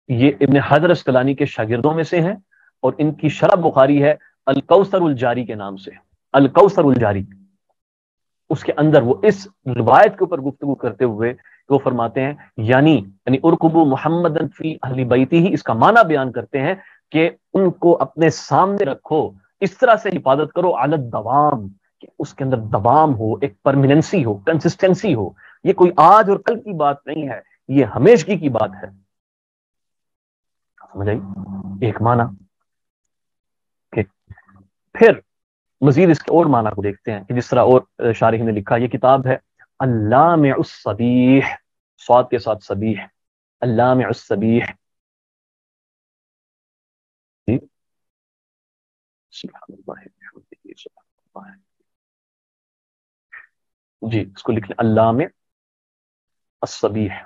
یہ ابن حجر اسقلانی کے شاگردوں میں سے ہیں، اور ان کی شرح بخاری ہے الکوثر الجاری کے نام سے، الکوثر الجاری۔ اس کے اندر وہ اس روایت کے اوپر گفتگو کرتے ہوئے وہ فرماتے ہیں یعنی ارکبو محمد فی اہل بیتی ہی، اس کا معنی بیان کرتے ہیں کہ ان کو اپنے سامنے رکھو، اس طرح سے حفاظت کرو علی الدوام، کہ اس کے اندر دوام ہو، ایک پرمیننسی ہو، کنسسٹنسی ہو۔ یہ کوئی آج اور کل کی بات نہیں ہے، یہ ہمیشگی کی بات ہے۔ سمجھ آئی؟ ایک معنی۔ پھر مزید اس کے اور معنی کو دیکھتے ہیں کہ جس طرح اور شارح نے لکھا، یہ کتاب ہے اللامع الصبیح، صاد کے ساتھ صبیح، اللامع الصبیح۔ سبحان اللہ سبحان اللہ، جی اس کو لکھ لیں اللامع الصبیح۔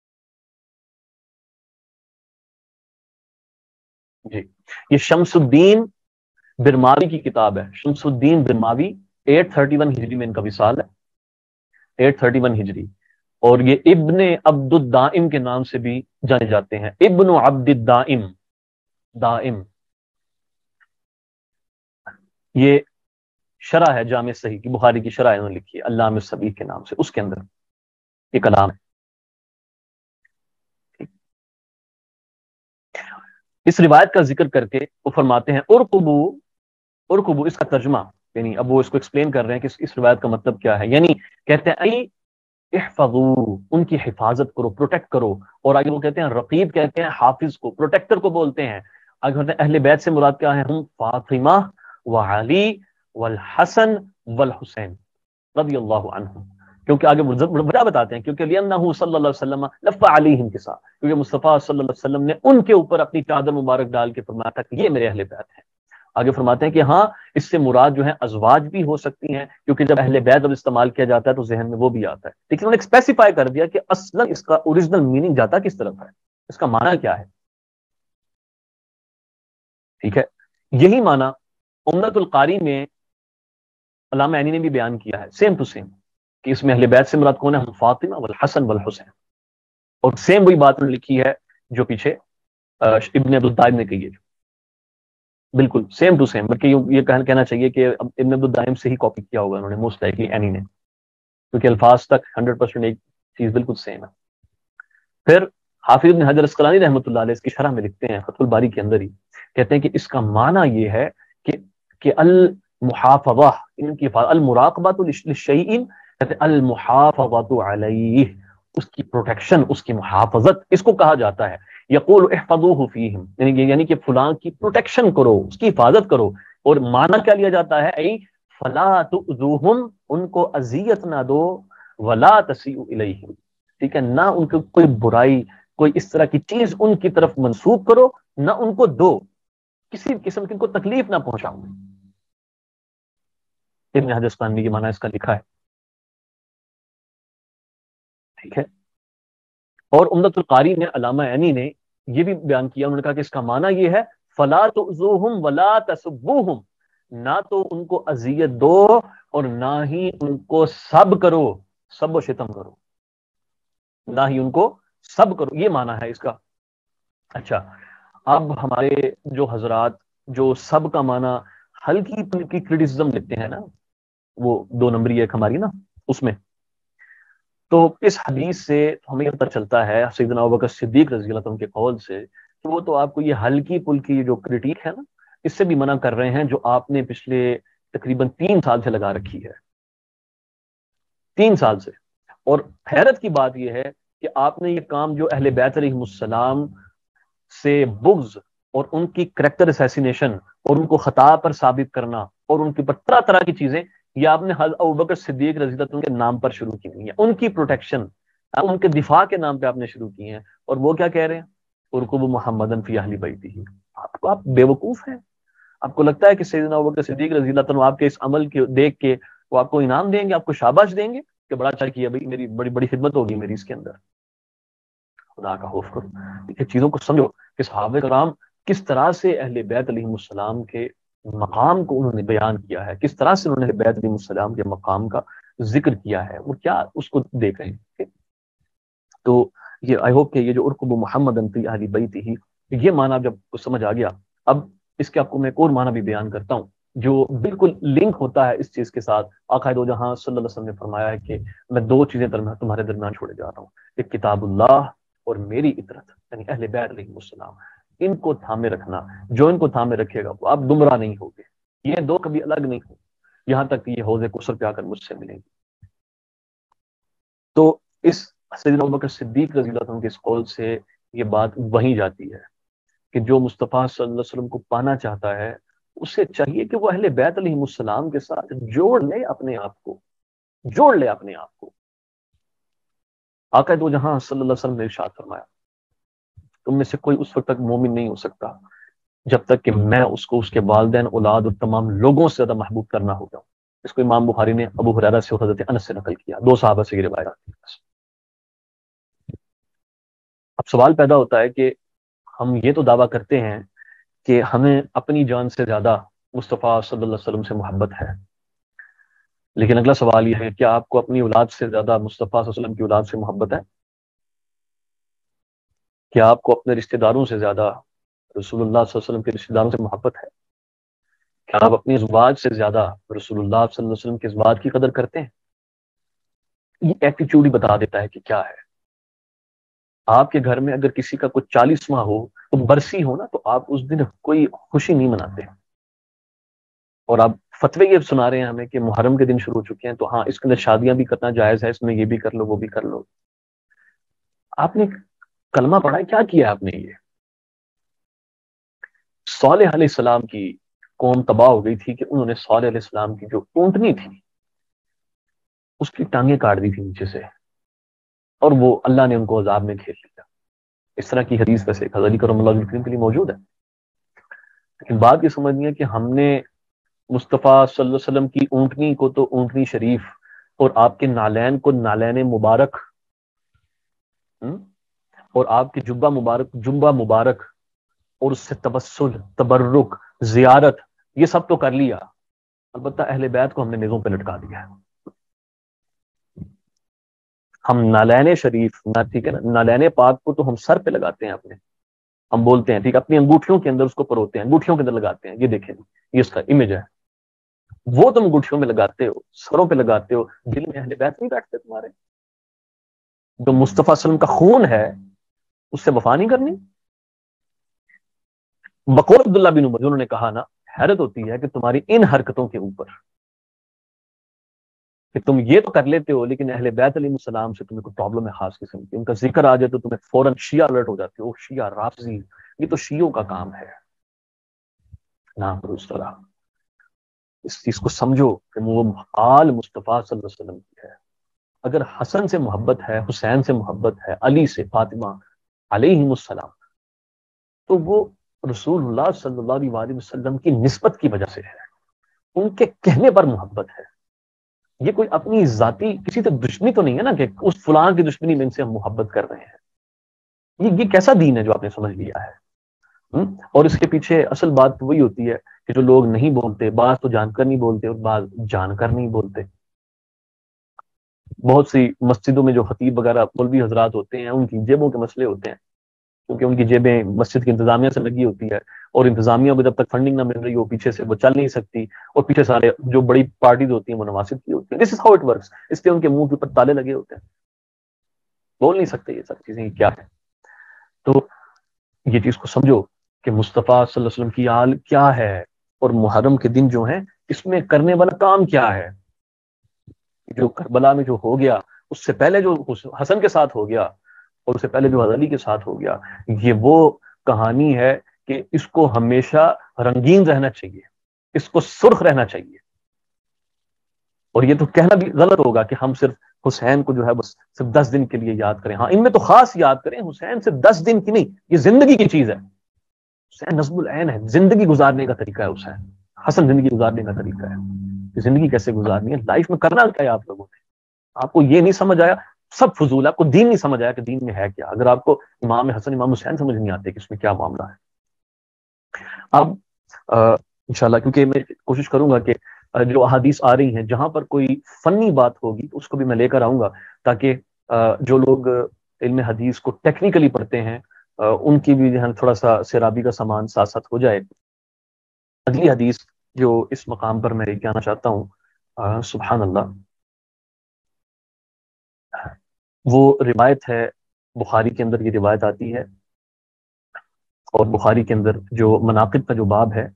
جی یہ شمس الدین برماوی کی کتاب ہے، شمس الدین برماوی، 831 ہجری میں ان کا وصال ہے، 831 ہجری، اور یہ ابن عبد الدائم کے نام سے بھی جانے جاتے ہیں، ابن عبد الدائم، دائم۔ یہ شرح ہے جامع صحیح کی، بخاری کی شرح انہوں نے لکھی ہے علامہ الصبیح کے نام سے، اس کے اندر یہ کلام ہے۔ اس روایت کا ذکر کر کے وہ فرماتے ہیں ارقبو، ارقبو اس کا ترجمہ، یعنی اب وہ اس کو ایکسپلین کر رہے ہیں کہ اس روایت کا مطلب کیا ہے، یعنی کہتے ہیں احفظو، ان کی حفاظت کرو، پروٹیکٹ کرو، اور آگے وہ کہتے ہیں رقیب، کہتے ہیں حافظ کو، پروٹیکٹر کو بولتے ہیں۔ آگے کہتے ہیں اہل بیت سے مراد کیا ہے، ہم فاطمہ وعلی والحسن والحسین رضی اللہ عنہم، کیونکہ آگے وجہ بتاتے ہیں، کیونکہ لأنہ صلی اللہ علیہ وسلم لف علیہم کسا، کیونکہ مصطفیٰ صلی اللہ علیہ وسلم نے ان کے اوپر اپنی چادر مبارک ڈال کے فرمایا تھا کہ یہ میرے اہل بیت ہیں۔ آگے فرماتے ہیں کہ ہاں اس سے مراد جو ہے ازواج بھی ہو سکتی ہیں، کیونکہ جب اہل بیت اب استعمال کیا جاتا ہے تو ذہن میں وہ بھی آتا ہے، لیکن انہوں نے اسپیسیفائی کر دیا کہ اصلا اس کا اوریجنل میننگ جاتا کس طرف ہے، اس کا معنی کیا ہے۔ ٹھیک ہے، یہی معنی عمدۃ القاری میں علامہ عینی نے بھی بیان کیا ہے، سیم ٹو سیم، کہ اس میں اہل بیت سے مراد کون ہے، ہم فاطمہ والحسن والحسین، اور سیم وہی بات انہوں نے لکھی ہے جو پیچھے ابن عبد الدائم نے کہی ہے، بالکل سیم ٹو سیم، بلکہ یہ کہنا چاہیے کہ ابن عبد الدائم سے ہی کاپی کیا ہوگا انہوں نے موسٹ لائکلی اینی نے، کیونکہ الفاظ تک 100% ایک چیز بالکل سیم ہے۔ پھر حافظ ابن حجر اسقلانی رحمۃ اللہ علیہ اس کی شرح میں لکھتے ہیں فتح الباری کے اندر ہی، کہتے ہیں کہ اس کا معنی یہ ہے کہ المحافظہ، ان کی المراقبۃ للشیء، کہتے ہیں المحافظۃ علیہ، اس کی پروٹیکشن، اس کی محافظت، اس کو کہا جاتا ہے۔ یقول احفظوہ فیہم، یعنی کہ فلاں کی پروٹیکشن کرو، اس کی حفاظت کرو، اور معنی کیا لیا جاتا ہے، ای فلا تؤذوہم، ان کو اذیت نہ دو، ولا تسیئوا الیہم، ٹھیک ہے، نہ ان کو کوئی برائی، کوئی اس طرح کی چیز ان کی طرف منسوب کرو، نہ ان کو دو، کسی قسم کی ان کو تکلیف نہ پہنچاؤ۔ ابن حجر اسقلانی کی معنی اس کا لکھا ہے، ٹھیک ہے۔ اور عمدۃ القاری میں علامہ عینی نے یہ بھی بیان کیا، انہوں نے کہا کہ اس کا معنی یہ ہے فلا تؤذوہم ولا تسبوہم، نہ تو ان کو اذیت دو اور نہ ہی ان کو سب کرو، سب و شتم کرو، نہ ہی ان کو سب کرو، یہ معنی ہے اس کا۔ اچھا، اب ہمارے جو حضرات جو سب کا معنی ہلکی پھلکی کرٹیسزم لیتے ہیں نا، وہ 2 نمبری ایک ہماری نا اس میں، تو اس حدیث سے ہمیں یہ پتہ چلتا ہے سیدنا ابوبکر صدیق رضی اللہ عنہ کے قول سے کہ وہ تو آپ کو یہ ہلکی پھلکی جو کرٹیک ہے نا، اس سے بھی منع کر رہے ہیں جو آپ نے پچھلے تقریباً 3 سال سے لگا رکھی ہے، 3 سال سے۔ اور حیرت کی بات یہ ہے کہ آپ نے یہ کام جو اہل بیت علیہم السلام سے بغض اور ان کی کریکٹر اسیسینیشن اور ان کو خطا پر ثابت کرنا اور ان کے پر طرح طرح کی چیزیں، یہ آپ نے حضرت ابوبکر صدیق رضی اللہ عنہ کے نام پر شروع کی ہوئی ہیں، ان کی پروٹیکشن، ان کے دفاع کے نام پہ آپ نے شروع کی ہیں، اور وہ کیا کہہ رہے ہیں، ارکب محمدن فی اہل بیتہ۔ آپ بے وقوف ہیں، آپ کو لگتا ہے کہ سیدنا ابوبکر صدیق رضی اللہ عنہ آپ کے اس عمل کے دیکھ کے وہ آپ کو انعام دیں گے، آپ کو شاباش دیں گے کہ بڑا اچھا کیا بھائی، میری بڑی بڑی خدمت ہوگی میری اس کے اندر۔ خدا کا خوف کرو، یہ چیزوں کو سمجھو کہ صحابہ کرام کس طرح سے اہل بیت علیہم السلام کے مقام کو انہوں نے بیان کیا ہے، کس طرح سے انہوں نے بیت علیہم السلام کے مقام کا ذکر کیا ہے، وہ کیا اس کو دیکھ رہے ہیں۔ تو یہ آئی ہوپ کہ یہ جو ارقب محمد فی اہل بیتہ، یہ معنی اب جب سمجھ آ گیا، اب اس کے آپ کو میں ایک اور معنی بھی بیان کرتا ہوں جو بالکل لنک ہوتا ہے اس چیز کے ساتھ۔ آقا دو جہاں صلی اللہ علیہ وسلم نے فرمایا ہے کہ میں دو چیزیں تمہارے درمیان چھوڑے جا رہا ہوں، ایک کتاب اللہ اور میری اطرت، یعنی اہل بیت علیہ السلام، ان کو تھامے رکھنا، جو ان کو تھامے رکھے گا وہ آپ گمراہ نہیں ہوگے، یہ دو کبھی الگ نہیں ہو یہاں تک کہ یہ حوض کوثر پہ آ کر مجھ سے ملیں گے۔ تو اس سیدنا ابوبکر صدیق رضی اللہ عنہ کے اس قول سے یہ بات وہیں جاتی ہے کہ جو مصطفیٰ صلی اللہ علیہ وسلم کو پانا چاہتا ہے اسے چاہیے کہ وہ اہل بیت علیہ السلام کے ساتھ جوڑ لے اپنے آپ کو، جوڑ لے اپنے آپ کو۔ آقا دو جہاں صلی اللہ علیہ وسلم نے ارشاد فرمایا تم میں سے کوئی اس وقت تک مومن نہیں ہو سکتا جب تک کہ میں اس کو اس کے والدین، اولاد اور تمام لوگوں سے زیادہ محبوب کرنا ہو جاؤں۔ اس کو امام بخاری نے ابو ہریرہ سے اور حضرت انس سے نقل کیا، دو صحابہ سے یہ روایت آتی ہے۔ اب سوال پیدا ہوتا ہے کہ ہم یہ تو دعویٰ کرتے ہیں کہ ہمیں اپنی جان سے زیادہ مصطفیٰ صلی اللہ علیہ وسلم سے محبت ہے، لیکن اگلا سوال یہ ہے کیا آپ کو اپنی اولاد سے زیادہ مصطفیٰ صلی اللہ علیہ وسلم کی اولاد سے محبت ہے؟ کیا آپ کو اپنے رشتہ داروں سے زیادہ رسول اللہ صلی اللہ علیہ وسلم کے رشتہ داروں سے محبت ہے؟ کیا آپ اپنی ازواج سے زیادہ رسول اللہ صلی اللہ علیہ وسلم کے ازواج کی قدر کرتے ہیں؟ یہ ایٹیچیوڈ ہی بتا دیتا ہے کہ کیا ہے۔ آپ کے گھر میں اگر کسی کا کوئی 40واں ہو تو برسی ہو نا، تو آپ اس دن کوئی خوشی نہیں مناتے، اور آپ فتوے یہ سنا رہے ہیں ہمیں کہ محرم کے دن شروع ہو چکے ہیں تو ہاں اس کے اندر شادیاں بھی کرنا جائز ہے، اس میں یہ بھی کر لو وہ بھی کر لو۔ آپ نے کلمہ پڑھا ہے؟ کیا کیا آپ نے؟ یہ صالح علیہ السلام کی قوم تباہ ہو گئی تھی کہ انہوں نے صالح علیہ السلام کی جو اونٹنی تھی اس کی ٹانگیں کاٹ دی تھی نیچے سے، اور وہ اللہ نے ان کو عذاب میں گھیر لیا۔ اس طرح کی حدیث ویسے غزالی کرم اللہ وسلم کے لیے موجود ہے، لیکن بات یہ سمجھنی ہے کہ ہم نے مصطفیٰ صلی اللہ علیہ وسلم کی اونٹنی کو تو اونٹنی شریف اور آپ کے نالین کو نالین مبارک اور آپ کے جبہ مبارک جنبہ مبارک اور اس سے تبسل، تبرک، زیارت، یہ سب تو کر لیا، البتہ اہل بیت کو ہم نے نیزوں پہ لٹکا دیا ہے۔ ہم نالین شریف نہ، ٹھیک ہے نا، نالین پاک کو تو ہم سر پہ لگاتے ہیں اپنے، ہم بولتے ہیں ٹھیک، اپنی انگوٹھیوں کے اندر اس کو پروتے ہیں، انگوٹھیوں کے اندر لگاتے ہیں، یہ دیکھیں یہ اس کا امیج ہے، وہ تم انگوٹھیوں میں لگاتے ہو، سروں پہ لگاتے ہو، دل میں اہل بیت نہیں بیٹھتے تمہارے؟ جو مصطفیٰ صلی اللہ علیہ وسلم کا خون ہے اس سے وفا نہیں کرنی؟ بقول عبداللہ بن عمر، انہوں نے کہا نا، حیرت ہوتی ہے کہ تمہاری ان حرکتوں کے اوپر کہ تم یہ تو کر لیتے ہو لیکن اہل بیت علیہ السلام سے تمہیں کوئی پرابلم ہے خاص قسم کی، ان کا ذکر آ جائے تو تمہیں فوراً شیعہ الرٹ ہو جاتے ہو، شیعہ رافضی، یہ تو شیعوں کا کام ہے۔ نہ اس طرح اس چیز کو سمجھو کہ وہ آل مصطفیٰ صلی اللہ علیہ وسلم کی ہے۔ اگر حسن سے محبت ہے، حسین سے محبت ہے، علی سے، فاطمہ علیہ السلام، تو وہ رسول اللہ صلی اللہ علیہ وسلم کی نسبت کی وجہ سے ہے، ان کے کہنے پر محبت ہے۔ یہ کوئی اپنی ذاتی کسی سے دشمنی تو نہیں ہے نا کہ اس فلاں کی دشمنی میں ان سے ہم محبت کر رہے ہیں۔ یہ کیسا دین ہے جو آپ نے سمجھ لیا ہے؟ اور اس کے پیچھے اصل بات وہی ہوتی ہے کہ جو لوگ نہیں بولتے، بعض تو جان کر نہیں بولتے اور بعض جان کر نہیں بولتے۔ بہت سی مسجدوں میں جو خطیب وغیرہ مولوی حضرات ہوتے ہیں ان کی جیبوں کے مسئلے ہوتے ہیں، کیونکہ ان کی جیبیں مسجد کی انتظامیہ سے لگی ہوتی ہے، اور انتظامیہ کو جب تک فنڈنگ نہ مل رہی ہو پیچھے سے وہ چل نہیں سکتی، اور پیچھے سارے جو بڑی پارٹیز ہوتی ہیں وہ نواسط کی ہوتی ہیں۔ This is how it works, اس لیے ان کے منہ کے اوپر تالے لگے ہوتے ہیں، بول نہیں سکتے یہ سب چیزیں کیا ہے۔ تو یہ چیز کو سمجھو کہ مصطفیٰ صلی اللہ علیہ وسلم کی آل کیا ہے، اور محرم کے دن جو ہیں اس میں کرنے والا کام کیا ہے۔ جو کربلا میں جو ہو گیا، اس سے پہلے جو حسن کے ساتھ ہو گیا، اور اس سے پہلے جو علی کے ساتھ ہو گیا، یہ وہ کہانی ہے کہ اس کو ہمیشہ رنگین رہنا چاہیے، اس کو سرخ رہنا چاہیے۔ اور یہ تو کہنا بھی غلط ہوگا کہ ہم صرف حسین کو جو ہے بس صرف 10 دن کے لیے یاد کریں، ہاں ان میں تو خاص یاد کریں، حسین صرف 10 دن کی نہیں، یہ زندگی کی چیز ہے۔ حسین نصب العین ہے، زندگی گزارنے کا طریقہ ہے حسین، حسن زندگی گزارنے کا طریقہ ہے۔ زندگی کیسے گزارنی ہے، لائف میں کرنا کیا ہے آپ لوگوں نے؟ آپ کو یہ نہیں سمجھ آیا، سب فضول ہے، آپ کو دین نہیں سمجھ آیا کہ دین میں ہے کیا، اگر آپ کو امام حسن امام حسین سمجھ نہیں آتے کہ اس میں کیا معاملہ ہے۔ اب انشاءاللہ کیونکہ میں کوشش کروں گا کہ جو احادیث آ رہی ہیں جہاں پر کوئی فنی بات ہوگی تو اس کو بھی میں لے کر آؤں گا، تاکہ جو لوگ علم حدیث کو ٹیکنیکلی پڑھتے ہیں ان کی بھی جو ہے تھوڑا سا سیرابی کا سامان ساتھ ساتھ ہو جائے. اگلی حدیث جو اس مقام پر میں لے کے آنا چاہتا ہوں، سبحان اللہ، وہ روایت ہے بخاری کے اندر. یہ روایت آتی ہے اور بخاری کے اندر جو مناقب کا جو باب ہے،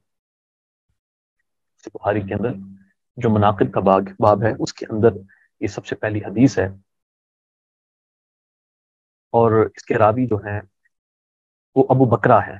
بخاری کے اندر جو مناقب کا باب ہے اس کے اندر یہ سب سے پہلی حدیث ہے. اور اس کے راوی جو ہیں وہ ابو بکرہ ہے.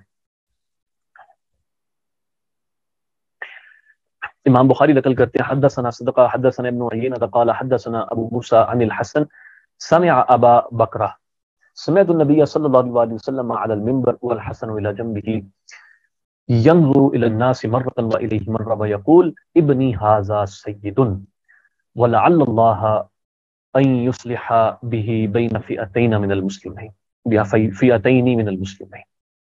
امام بخاری نقل کرتے ہیں حدثنا صدقہ حدثنا ابن عیینہ قال حدثنا ابو موسیٰ عن الحسن سمع ابا بکرہ سمعت النبي صلی اللہ علیہ وسلم على المنبر والحسن الى جنبه ينظر الى الناس مرة واليه مرة ويقول ابني هذا سيد ولعل الله ان يصلح به بين فئتين من المسلمين فئتين من المسلمين.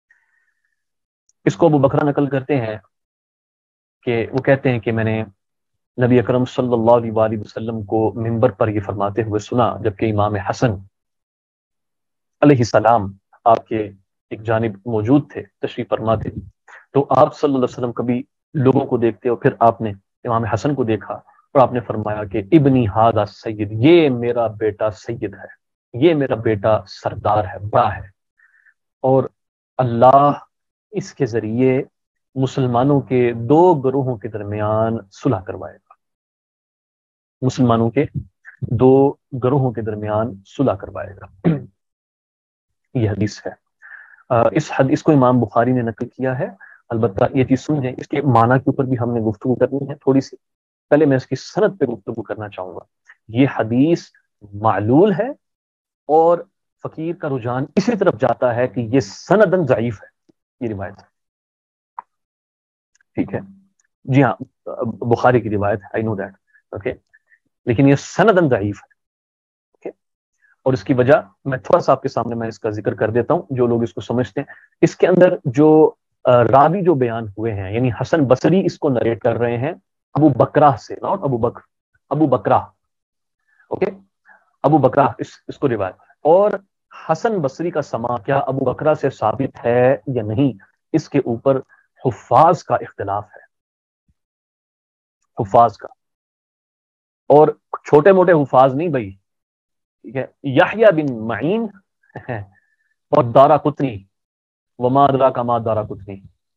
اس کو ابو بکرہ نقل کرتے ہیں کہ وہ کہتے ہیں کہ میں نے نبی اکرم صلی اللہ علیہ وسلم کو منبر پر یہ فرماتے ہوئے سنا جبکہ امام حسن علیہ السلام آپ کے ایک جانب موجود تھے، تشریف فرما تھے. تو آپ صلی اللہ علیہ وسلم کبھی لوگوں کو دیکھتے اور پھر آپ نے امام حسن کو دیکھا اور آپ نے فرمایا کہ ابنی ھذا سید، یہ میرا بیٹا سید ہے، یہ میرا بیٹا سردار ہے، بڑا ہے، اور اللہ اس کے ذریعے مسلمانوں کے دو گروہوں کے درمیان صلح کروائے گا. مسلمانوں کے دو گروہوں کے درمیان صلح کروائے گا. یہ حدیث ہے. اس حدیث کو امام بخاری نے نقل کیا ہے. البتہ یہ چیز سمجھیں اس کے معنی کے اوپر بھی ہم نے گفتگو کرنی ہے تھوڑی سی. پہلے میں اس کی سند پہ گفتگو کرنا چاہوں گا. یہ حدیث معلول ہے اور فقیر کا رجحان اسی طرف جاتا ہے کہ یہ سندن ضعیف ہے یہ روایت. ٹھیک ہے جی ہاں، بخاری کی روایت ہے، I know that. اوکے، لیکن یہ سندن ضعیف ہے. اوکے، اور اس کی وجہ میں تھوڑا سا آپ کے سامنے میں اس کا ذکر کر دیتا ہوں جو لوگ اس کو سمجھتے ہیں. اس کے اندر جو راوی جو بیان ہوئے ہیں، یعنی حسن بصری اس کو نریٹ کر رہے ہیں ابو بکرہ سے، not Abu Bakr, Abu Bakra. Okay, ابو بکرہ اس کو روایت. اور حسن بصری کا سماع کیا ابو بکرہ سے ثابت ہے یا نہیں، اس کے اوپر حفاظ کا اختلاف ہے، حفاظ کا. اور چھوٹے موٹے حفاظ نہیں بھائی، ٹھیک ہے. یحییٰ بن معین اور دارقطنی، وما ادراک ما دارقطنی،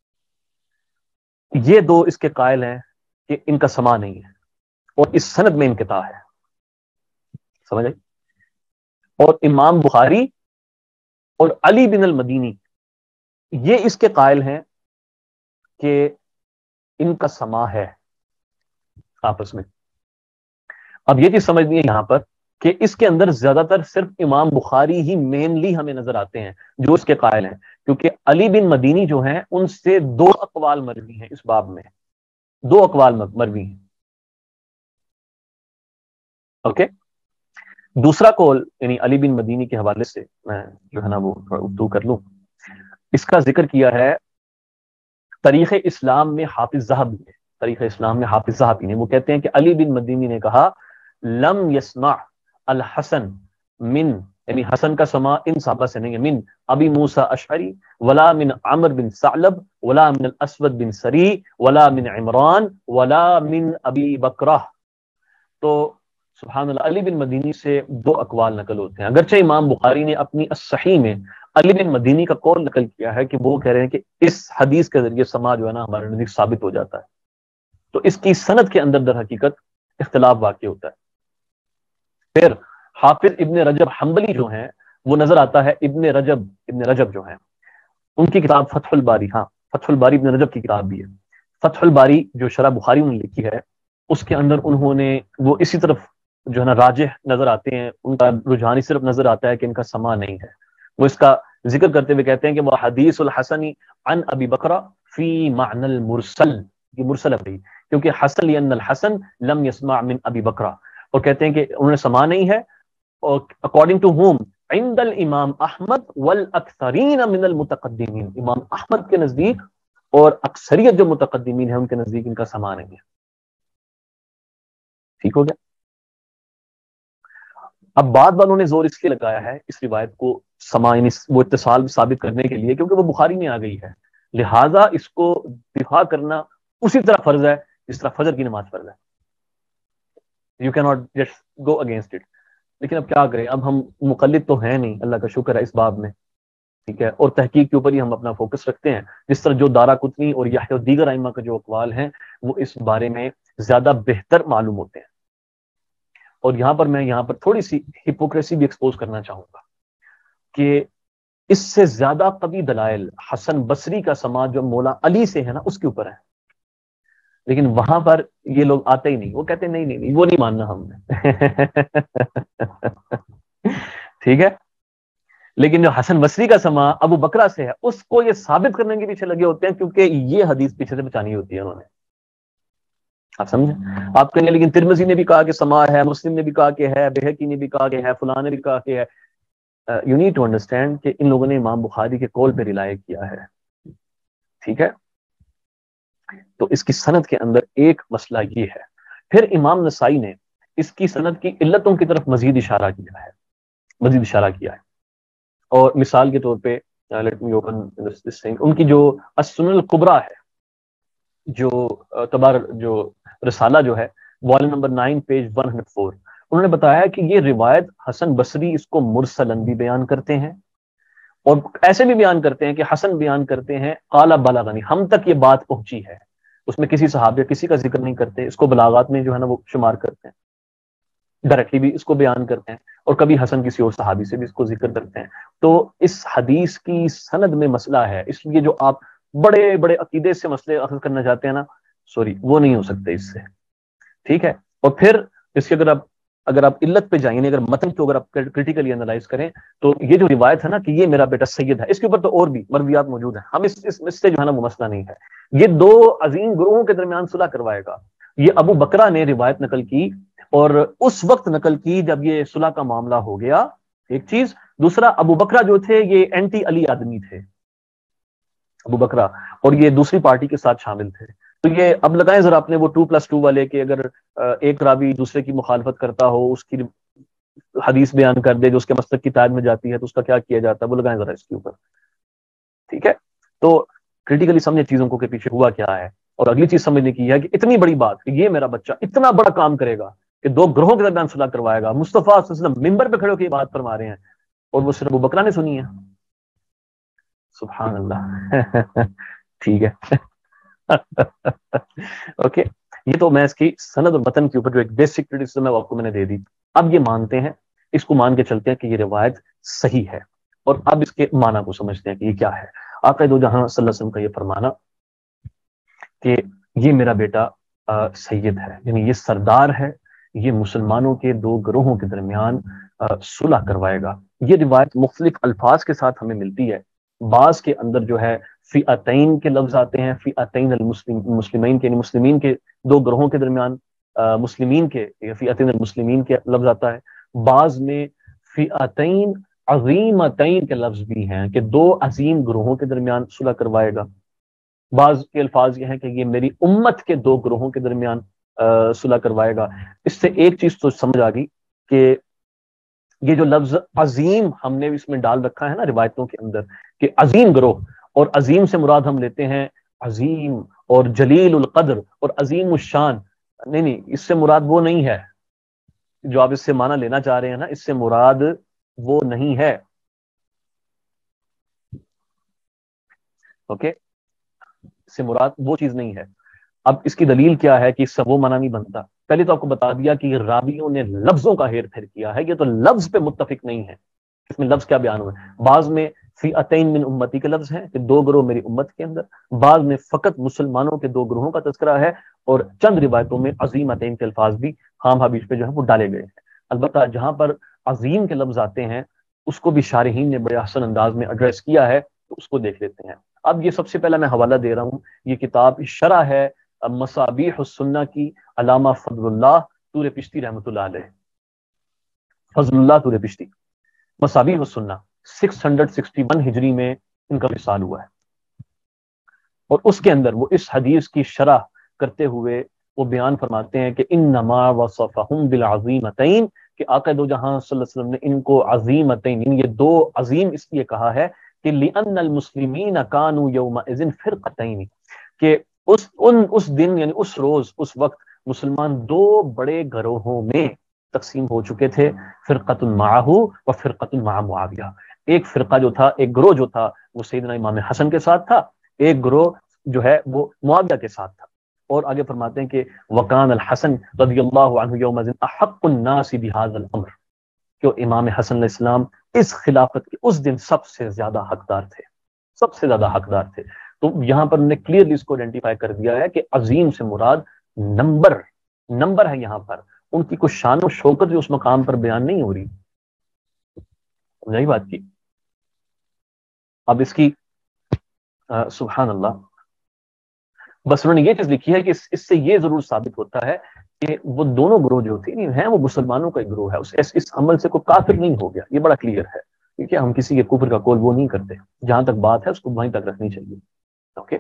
یہ دو اس کے قائل ہیں کہ ان کا سماع نہیں ہے اور اس سند میں انقطاع ہے. سمجھ آئی؟ اور امام بخاری اور علی بن المدینی یہ اس کے قائل ہیں کہ ان کا سماع ہے آپس میں. اب یہ چیز سمجھنی ہے یہاں پر کہ اس کے اندر زیادہ تر صرف امام بخاری ہی مینلی ہمیں نظر آتے ہیں جو اس کے قائل ہیں، کیونکہ علی بن مدینی جو ہیں ان سے دو اقوال مروی ہیں اس باب میں، دو اقوال مروی ہیں. اوکے، دوسرا قول یعنی علی بن مدینی کے حوالے سے میں جو ہے نا وہ اردو کر لوں. اس کا ذکر کیا ہے تاریخ اسلام میں حافظ ذہبی نے، تاریخ اسلام میں حافظ ذہبی نے، وہ کہتے ہیں کہ علی بن مدینی نے کہا لم یسمع الحسن من، یعنی حسن کا سماع ان صحابہ سے نہیں ہے، من ابی موسیٰ اشعری ولا من عمر بن ثعلب ولا من الاسود بن سری ولا من عمران ولا من ابی بکرہ. تو سبحان اللہ، علی بن مدینی سے دو اقوال نقل ہوتے ہیں. اگرچہ امام بخاری نے اپنی الصحیح میں علی بن مدینی کا قول نقل کیا ہے کہ وہ کہہ رہے ہیں کہ اس حدیث کے ذریعے سماع جو ہے نا ہمارے نزدیک ثابت ہو جاتا ہے. تو اس کی سند کے اندر در حقیقت اختلاف واقع ہوتا ہے. پھر حافظ ابن رجب حنبلی جو ہیں وہ نظر آتا ہے ابن رجب جو ہیں ان کی کتاب فتح الباری، ہاں فتح الباری ابن رجب کی کتاب بھی ہے. فتح الباری جو شرح بخاری انہوں نے لکھی ہے اس کے اندر انہوں نے وہ اسی طرف جو ہے نا راجح نظر آتے ہیں، ان کا رجحان اس طرف نظر آتا ہے کہ ان کا سماع نہیں ہے. وہ اس کا ذکر کرتے ہوئے کہتے ہیں کہ وہ حدیث الحسنی عن ابی بکرہ فی معنی المرسل، یہ مرسل ہے کیونکہ حسن لأن الحسن لم يسمع من ابی بکرہ، اور کہتے ہیں کہ انہوں نے سماع نہیں ہے اکارڈنگ ٹو ہوم عند الامام احمد والاکثرین من المتقدمین، امام احمد کے نزدیک اور اکثریت جو متقدمین ہیں ان کے نزدیک ان کا سماع نہیں ہے. ٹھیک ہو گیا. اب بعد والوں نے زور اس لیے لگایا ہے اس روایت کو سما یعنی وہ اتصال ثابت کرنے کے لیے کیونکہ وہ بخاری میں آ گئی ہے، لہٰذا اس کو دفاع کرنا اسی طرح فرض ہے جس طرح فجر کی نماز فرض ہے. یو کی not just go against it. لیکن اب کیا کریں، اب ہم مقلد تو ہیں نہیں، اللہ کا شکر ہے اس باب میں، ٹھیک ہے، اور تحقیق کے اوپر ہی ہم اپنا فوکس رکھتے ہیں، جس طرح جو دارا قطنی اور یحییٰ اور دیگر ائمہ کا جو اقوال ہیں وہ اس بارے میں زیادہ بہتر معلوم ہوتے ہیں. اور یہاں پر تھوڑی سی ہپوکریسی بھی ایکسپوز کرنا چاہوں گا کہ اس سے زیادہ قوی دلائل حسن بصری کا سماع جو مولا علی سے ہے نا اس کے اوپر ہے، لیکن وہاں پر یہ لوگ آتے ہی نہیں، وہ کہتے ہیں نہیں وہ نہیں ماننا ہم نے. ٹھیک ہے، لیکن جو حسن بصری کا سماع ابو بکرہ سے ہے اس کو یہ ثابت کرنے کے پیچھے لگے ہوتے ہیں کیونکہ یہ حدیث پیچھے سے بچانی ہوتی ہے انہوں نے. آپ سمجھیں، آپ کہیں گے لیکن ترمذی نے بھی کہا کہ سماع ہے، مسلم نے بھی کہا کہ ہے، بہقی نے بھی کہا کہ ہے، فلاں نے بھی کہا کہ ہے. یو نیڈ ٹو انڈرسٹینڈ کہ ان لوگوں نے امام بخاری کے قول پہ رلائے کیا ہے، ٹھیک ہے. تو اس کی سند کے اندر ایک مسئلہ یہ ہے. پھر امام نسائی نے اس کی سند کی علتوں کی طرف مزید اشارہ کیا ہے. اور مثال کے طور پہ let me open this thing. ان کی جو السنن الکبریٰ ہے، جو رسالہ جو ہے والم نمبر 9 پیج 104، انہوں نے بتایا کہ یہ روایت حسن بصری اس کو مرسلن بھی بیان کرتے ہیں اور ایسے بھی بیان کرتے ہیں کہ حسن بیان کرتے ہیں قال بلغنی، ہم تک یہ بات پہنچی ہے. اس میں کسی صحابی کسی کا ذکر نہیں کرتے، اس کو بلاغات میں جو ہے نا وہ شمار کرتے ہیں، ڈائریکٹلی بھی اس کو بیان کرتے ہیں، اور کبھی حسن کسی اور صحابی سے بھی اس کو ذکر کرتے ہیں. تو اس حدیث کی سند میں مسئلہ ہے، اس لیے جو آپ بڑے بڑے عقیدے سے مسئلے اخذ کرنا چاہتے ہیں نا، سوری وہ نہیں ہو سکتے اس سے، ٹھیک ہے. اور پھر اس کے اگر آپ علت پہ جائیں، اگر متن کو اگر آپ کریٹیکلی انالائز کریں تو یہ جو روایت ہے نا کہ یہ میرا بیٹا سید ہے، اس کے اوپر تو اور بھی مرویات موجود ہیں، ہم اس سے جو ہے نا وہ مسئلہ نہیں ہے. یہ دو عظیم گروہوں کے درمیان صلح کروائے گا. یہ ابو بکرہ نے روایت نقل کی اور اس وقت نقل کی جب یہ صلح کا معاملہ ہو گیا، ایک چیز. دوسرا، ابو بکرہ جو تھے یہ اینٹی علی آدمی تھے، ابو بکرہ، اور یہ دوسری پارٹی کے ساتھ شامل تھے. تو یہ اب لگائیں ذرا اپنے وہ 2+2 والے کہ اگر ایک راوی دوسرے کی مخالفت کرتا ہو، اس کی حدیث بیان کر دے جو اس کے مسلک کی تائید میں جاتی ہے تو اس کا کیا کیا جاتا ہے، وہ لگائیں ذرا اس کے اوپر، ٹھیک ہے. تو کریٹیکلی سمجھے چیزوں کو کہ پیچھے ہوا کیا ہے. اور اگلی چیز سمجھنے کی ہے کہ اتنی بڑی بات کہ یہ میرا بچہ اتنا بڑا کام کرے گا کہ دو گروہوں کے درمیان صلح کروائے گا، مصطفیٰ صلی اللہ علیہ وسلم ممبر پہ کھڑے ہو کے یہ بات فرما رہے ہیں اور وہ صرف ابو بکرہ نے سنی ہے. سبحان اللہ. ٹھیک ہے. اوکے، یہ تو میں اس کی سند اور متن کے اوپر جو ایک بیسک کرٹیسزم ہے وہ آپ کو میں نے دے دی. اب یہ مانتے ہیں، اس کو مان کے چلتے ہیں کہ یہ روایت صحیح ہے، اور اب اس کے معنی کو سمجھتے ہیں کہ یہ کیا ہے. آقا دو جہاں صلی اللہ علیہ وسلم کا یہ فرمانا کہ یہ میرا بیٹا سید ہے، یعنی یہ سردار ہے، یہ مسلمانوں کے دو گروہوں کے درمیان صلح کروائے گا. یہ روایت مختلف الفاظ کے ساتھ ہمیں ملتی ہے. بعض کے اندر جو ہے فئتین کے لفظ آتے ہیں، فئتین المسلمین کے، یعنی مسلمین کے دو گروہوں کے درمیان مسلمین کے فئتین المسلمین کے لفظ آتا ہے. بعض میں فئتین عظیمتین کے لفظ بھی ہیں کہ دو عظیم گروہوں کے درمیان صلح کروائے گا. بعض کے الفاظ یہ ہیں کہ یہ میری امت کے دو گروہوں کے درمیان صلح کروائے گا. اس سے ایک چیز تو سمجھ آ گئی کہ یہ جو لفظ عظیم ہم نے اس میں ڈال رکھا ہے نا روایتوں کے اندر کہ عظیم گروہ، اور عظیم سے مراد ہم لیتے ہیں عظیم اور جلیل القدر اور عظیم الشان. نہیں، اس سے مراد وہ نہیں ہے جو آپ اس سے معنی لینا چاہ رہے ہیں نا، اس سے مراد وہ نہیں ہے. اوکے، اس سے مراد وہ چیز نہیں ہے. اب اس کی دلیل کیا ہے کہ اس سے وہ معنی نہیں بنتا؟ پہلے تو آپ کو بتا دیا کہ راویوں نے لفظوں کا ہیر پھیر کیا ہے، یہ تو لفظ پہ متفق نہیں ہے. اس میں لفظ کیا بیان ہوئے؟ بعض میں فئتین من امتی کے لفظ ہیں کہ دو گروہ میری امت کے اندر، بعض میں فقط مسلمانوں کے دو گروہوں کا تذکرہ ہے، اور چند روایتوں میں عظیمتین کے الفاظ بھی خام حبیش پہ جو ہے وہ ڈالے گئے ہیں. البتہ جہاں پر عظیم کے لفظ آتے ہیں اس کو بھی شارحین نے بڑے احسن انداز میں ایڈریس کیا ہے، تو اس کو دیکھ لیتے ہیں. اب یہ سب سے پہلا میں حوالہ دے رہا ہوں، یہ کتاب شرح ہے مصابیح السنہ کی، علامہ فضل اللہ طور پشتی رحمۃ اللہ علیہ، فضل اللہ طور پشتی. مصابیح السنہ 661 ہجری میں ان کا وصال ہوا ہے، اور اس کے اندر وہ اس حدیث کی شرح کرتے ہوئے وہ بیان فرماتے ہیں کہ انما وصفہم بالعظیمتین، کہ آقا دو جہاں صلی اللہ علیہ وسلم نے ان کو عظیمتین، یہ دو عظیم اس لیے کہا ہے کہ لِأَنَّ الْمُسْلِمِينَ كَانُوا يَوْمَئِذٍ فِرْقَتَيْنِ، کہ اس دن یعنی اس روز اس وقت مسلمان دو بڑے گروہوں میں تقسیم ہو چکے تھے، فرقۃ معہ و فرقۃ مع معاویہ، ایک فرقہ جو تھا، ایک گروہ جو تھا وہ سیدنا امام حسن کے ساتھ تھا، ایک گروہ جو ہے وہ معاویہ کے ساتھ تھا۔ اور آگے فرماتے ہیں کہ وکان الحسن رضی اللہ عنہ یومئذ احق الناس بهذا الامر، کہ امام حسن علیہ السلام اس خلافت کے اس دن سب سے زیادہ حقدار تھے، سب سے زیادہ حقدار تھے۔ تو یہاں پر انہوں نے کلیئرلی اس کو آئیڈینٹیفائی کر دیا ہے کہ عظیم سے مراد نمبر ہے، یہاں پر ان کی کچھ شان و شوکت جو اس مقام پر بیان نہیں ہو رہی، سمجھائی بات کی۔ اب اس کی سبحان اللہ، بس انہوں نے یہ چیز لکھی ہے کہ اس سے یہ ضرور ثابت ہوتا ہے کہ وہ دونوں گروہ جو تھے ہیں وہ مسلمانوں کا ایک گروہ ہے، اس عمل سے کوئی کافر نہیں ہو گیا، یہ بڑا کلیئر ہے، کیونکہ ہم کسی کے کفر کا قول وہ نہیں کرتے، جہاں تک بات ہے اس کو وہیں تک رکھنی چاہیے۔ اوکے،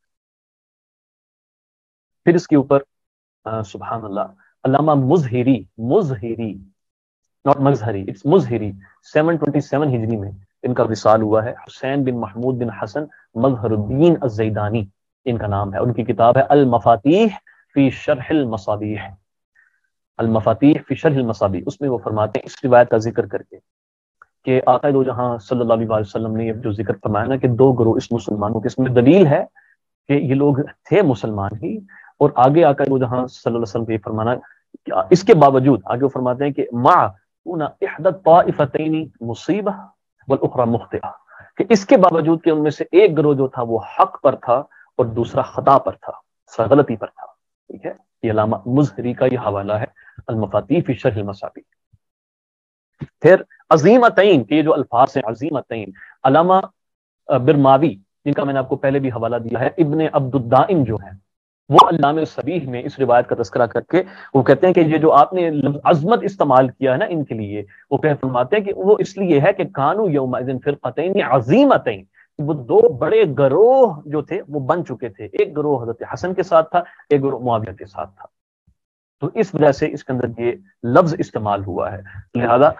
پھر اس کے اوپر سبحان اللہ، علامہ مظہری ناٹ مظہری، اٹس مظہری 727 ہجری میں ان کا وصال ہوا ہے، حسین بن محمود بن حسن مظہر الدین الزیدانی ان کا نام ہے، ان کی کتاب ہے المفاتیح فی شرح المصابیح، المفاتیح فی شرح المصابیح، اس میں وہ فرماتے ہیں اس روایت کا ذکر کر کے کہ آقا دو جہاں صلی اللہ علیہ وسلم نے جو ذکر فرمایا نا کہ دو گروہ اس مسلمانوں کے، اس میں دلیل ہے کہ یہ لوگ تھے مسلمان ہی، اور آگے آقا دو جہاں صلی اللہ علیہ وسلم کو یہ فرمانا، اس کے باوجود آگے وہ فرماتے ہیں کہ مع احدى الطائفتین مصیبہ والاخرى مخطئہ، کہ اس کے باوجود کہ ان میں سے ایک گروہ جو تھا وہ حق پر تھا اور دوسرا خطا پر تھا، غلطی پر تھا، ٹھیک ہے۔ یہ علامہ مظہری کا یہ حوالہ ہے المفاتیح فی شرح المصابیح۔ پھر عظیمتین، کہ یہ جو الفاظ ہیں عظیمتین، علامہ برماوی جن کا میں نے آپ کو پہلے بھی حوالہ دیا ہے، ابن عبد الدائم جو ہے وہ علامہ صبیح میں اس روایت کا تذکرہ کر کے وہ کہتے ہیں کہ یہ جو آپ نے لفظ عظمت استعمال کیا ہے نا ان کے لیے، وہ فرماتے ہیں کہ وہ اس لیے ہے کہ کانوا یومئذ فرقتین عظیمتین، وہ دو بڑے گروہ جو تھے وہ بن چکے تھے، ایک گروہ حضرت حسن کے ساتھ تھا، ایک گروہ معاویہ کے ساتھ تھا، تو اس وجہ سے اس کے اندر یہ لفظ استعمال ہوا ہے۔ لہذا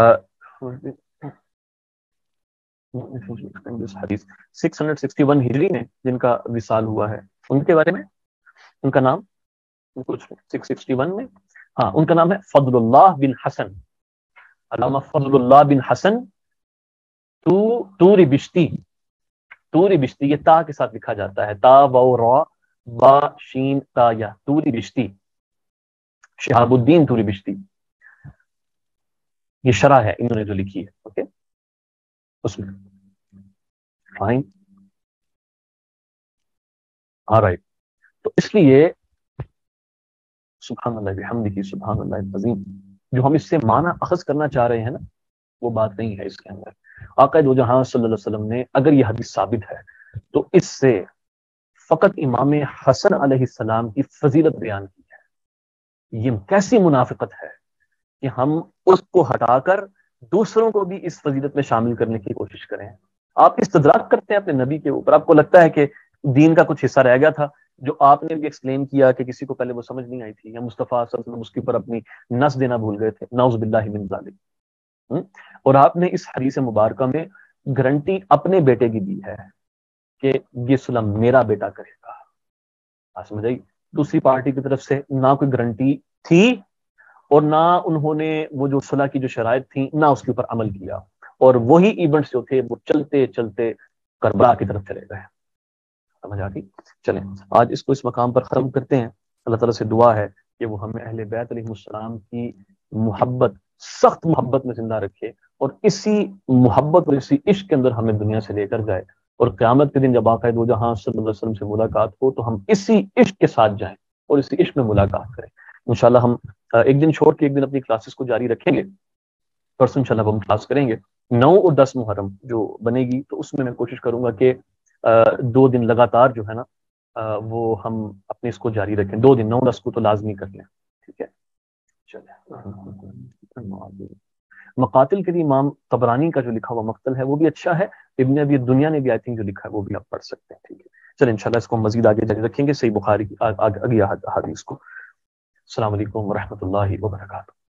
حدیث 661 ہجری میں جن کا وصال ہوا ہے ان کے بارے میں، ان کا نام کچھ 661 میں، ہاں ان کا نام ہے فضل اللہ بن حسن، علامہ فضل اللہ بن حسن توری بشتی، توری بشتی یہ تا کے ساتھ لکھا جاتا ہے، تا و را با شین تا یا، توری بشتی، شہاب الدین توری بشتی، یہ شرح ہے انہوں نے جو لکھی ہے، اوکے اس میں فائن آلرائٹ۔ تو اس لیے سبحان اللہ بحمدہ سبحان اللہ العظیم، جو ہم اس سے معنی اخذ کرنا چاہ رہے ہیں نا وہ بات نہیں ہے اس کے اندر۔ آقا دو جہاں صلی اللہ علیہ وسلم نے اگر یہ حدیث ثابت ہے تو اس سے فقط امام حسن علیہ السلام کی فضیلت بیان کی ہے، یہ کیسی منافقت ہے کہ ہم اس کو ہٹا کر دوسروں کو بھی اس فضیلت میں شامل کرنے کی کوشش کریں۔ آپ استدراک کرتے ہیں اپنے نبی کے اوپر، آپ کو لگتا ہے کہ دین کا کچھ حصہ رہ گیا تھا جو آپ نے بھی ایکسپلین کیا کہ کسی کو پہلے وہ سمجھ نہیں آئی تھی، یا مصطفیٰ صلی اللہ علیہ وسلم اس کے اوپر اپنی نس دینا بھول گئے تھے، نعوذ باللہ من ذالک۔ اور آپ نے اس حدیث مبارکہ میں گارنٹی اپنے بیٹے کی دی ہے کہ یہ صلح میرا بیٹا کرے گا، سمجھ آئی؟ دوسری پارٹی کی طرف سے نہ کوئی گارنٹی تھی اور نہ انہوں نے وہ جو صلح کی جو شرائط تھیں نہ اس کے اوپر عمل کیا، اور وہی ایونٹس جو تھے وہ چلتے چلتے کربلا کی طرف چلے گئے، سمجھ آ گئی؟ چلیں آج اس کو اس مقام پر ختم کرتے ہیں۔ اللہ تعالیٰ سے دعا ہے کہ وہ ہمیں اہل بیت علیہ السلام کی محبت، سخت محبت میں زندہ رکھے، اور اسی محبت اور اسی عشق کے اندر ہمیں دنیا سے لے کر جائے، اور قیامت کے دن جب آقا دو جہاں صلی اللہ علیہ وسلم سے ملاقات ہو تو ہم اسی عشق کے ساتھ جائیں اور اسی عشق میں ملاقات کریں۔ انشاءاللہ ہم ایک دن چھوڑ کے ایک دن اپنی کلاسز کو جاری رکھیں گے، پرسوں انشاءاللہ ہم کلاس کریں گے 9 اور 10 محرم جو بنے گی، تو اس میں کوشش کروں گا کہ 2 دن لگاتار جو ہے نا وہ ہم اپنے اس کو جاری رکھیں، 2 دن 9 10 کو تو لازمی کر لیں، ٹھیک ہے؟ چلیں مقاتل کے لیے امام طبرانی کا جو لکھا ہوا مقتل ہے وہ بھی اچھا ہے، ابن ابی دنیا نے بھی آئی تھنک جو لکھا ہے وہ بھی آپ پڑھ سکتے ہیں، ٹھیک ہے؟ چلیں انشاءاللہ اس کو مزید آگے جاری رکھیں گے، صحیح بخاری کی اگلی حدیث کو۔ السلام علیکم ورحمۃ اللہ وبرکاتہ۔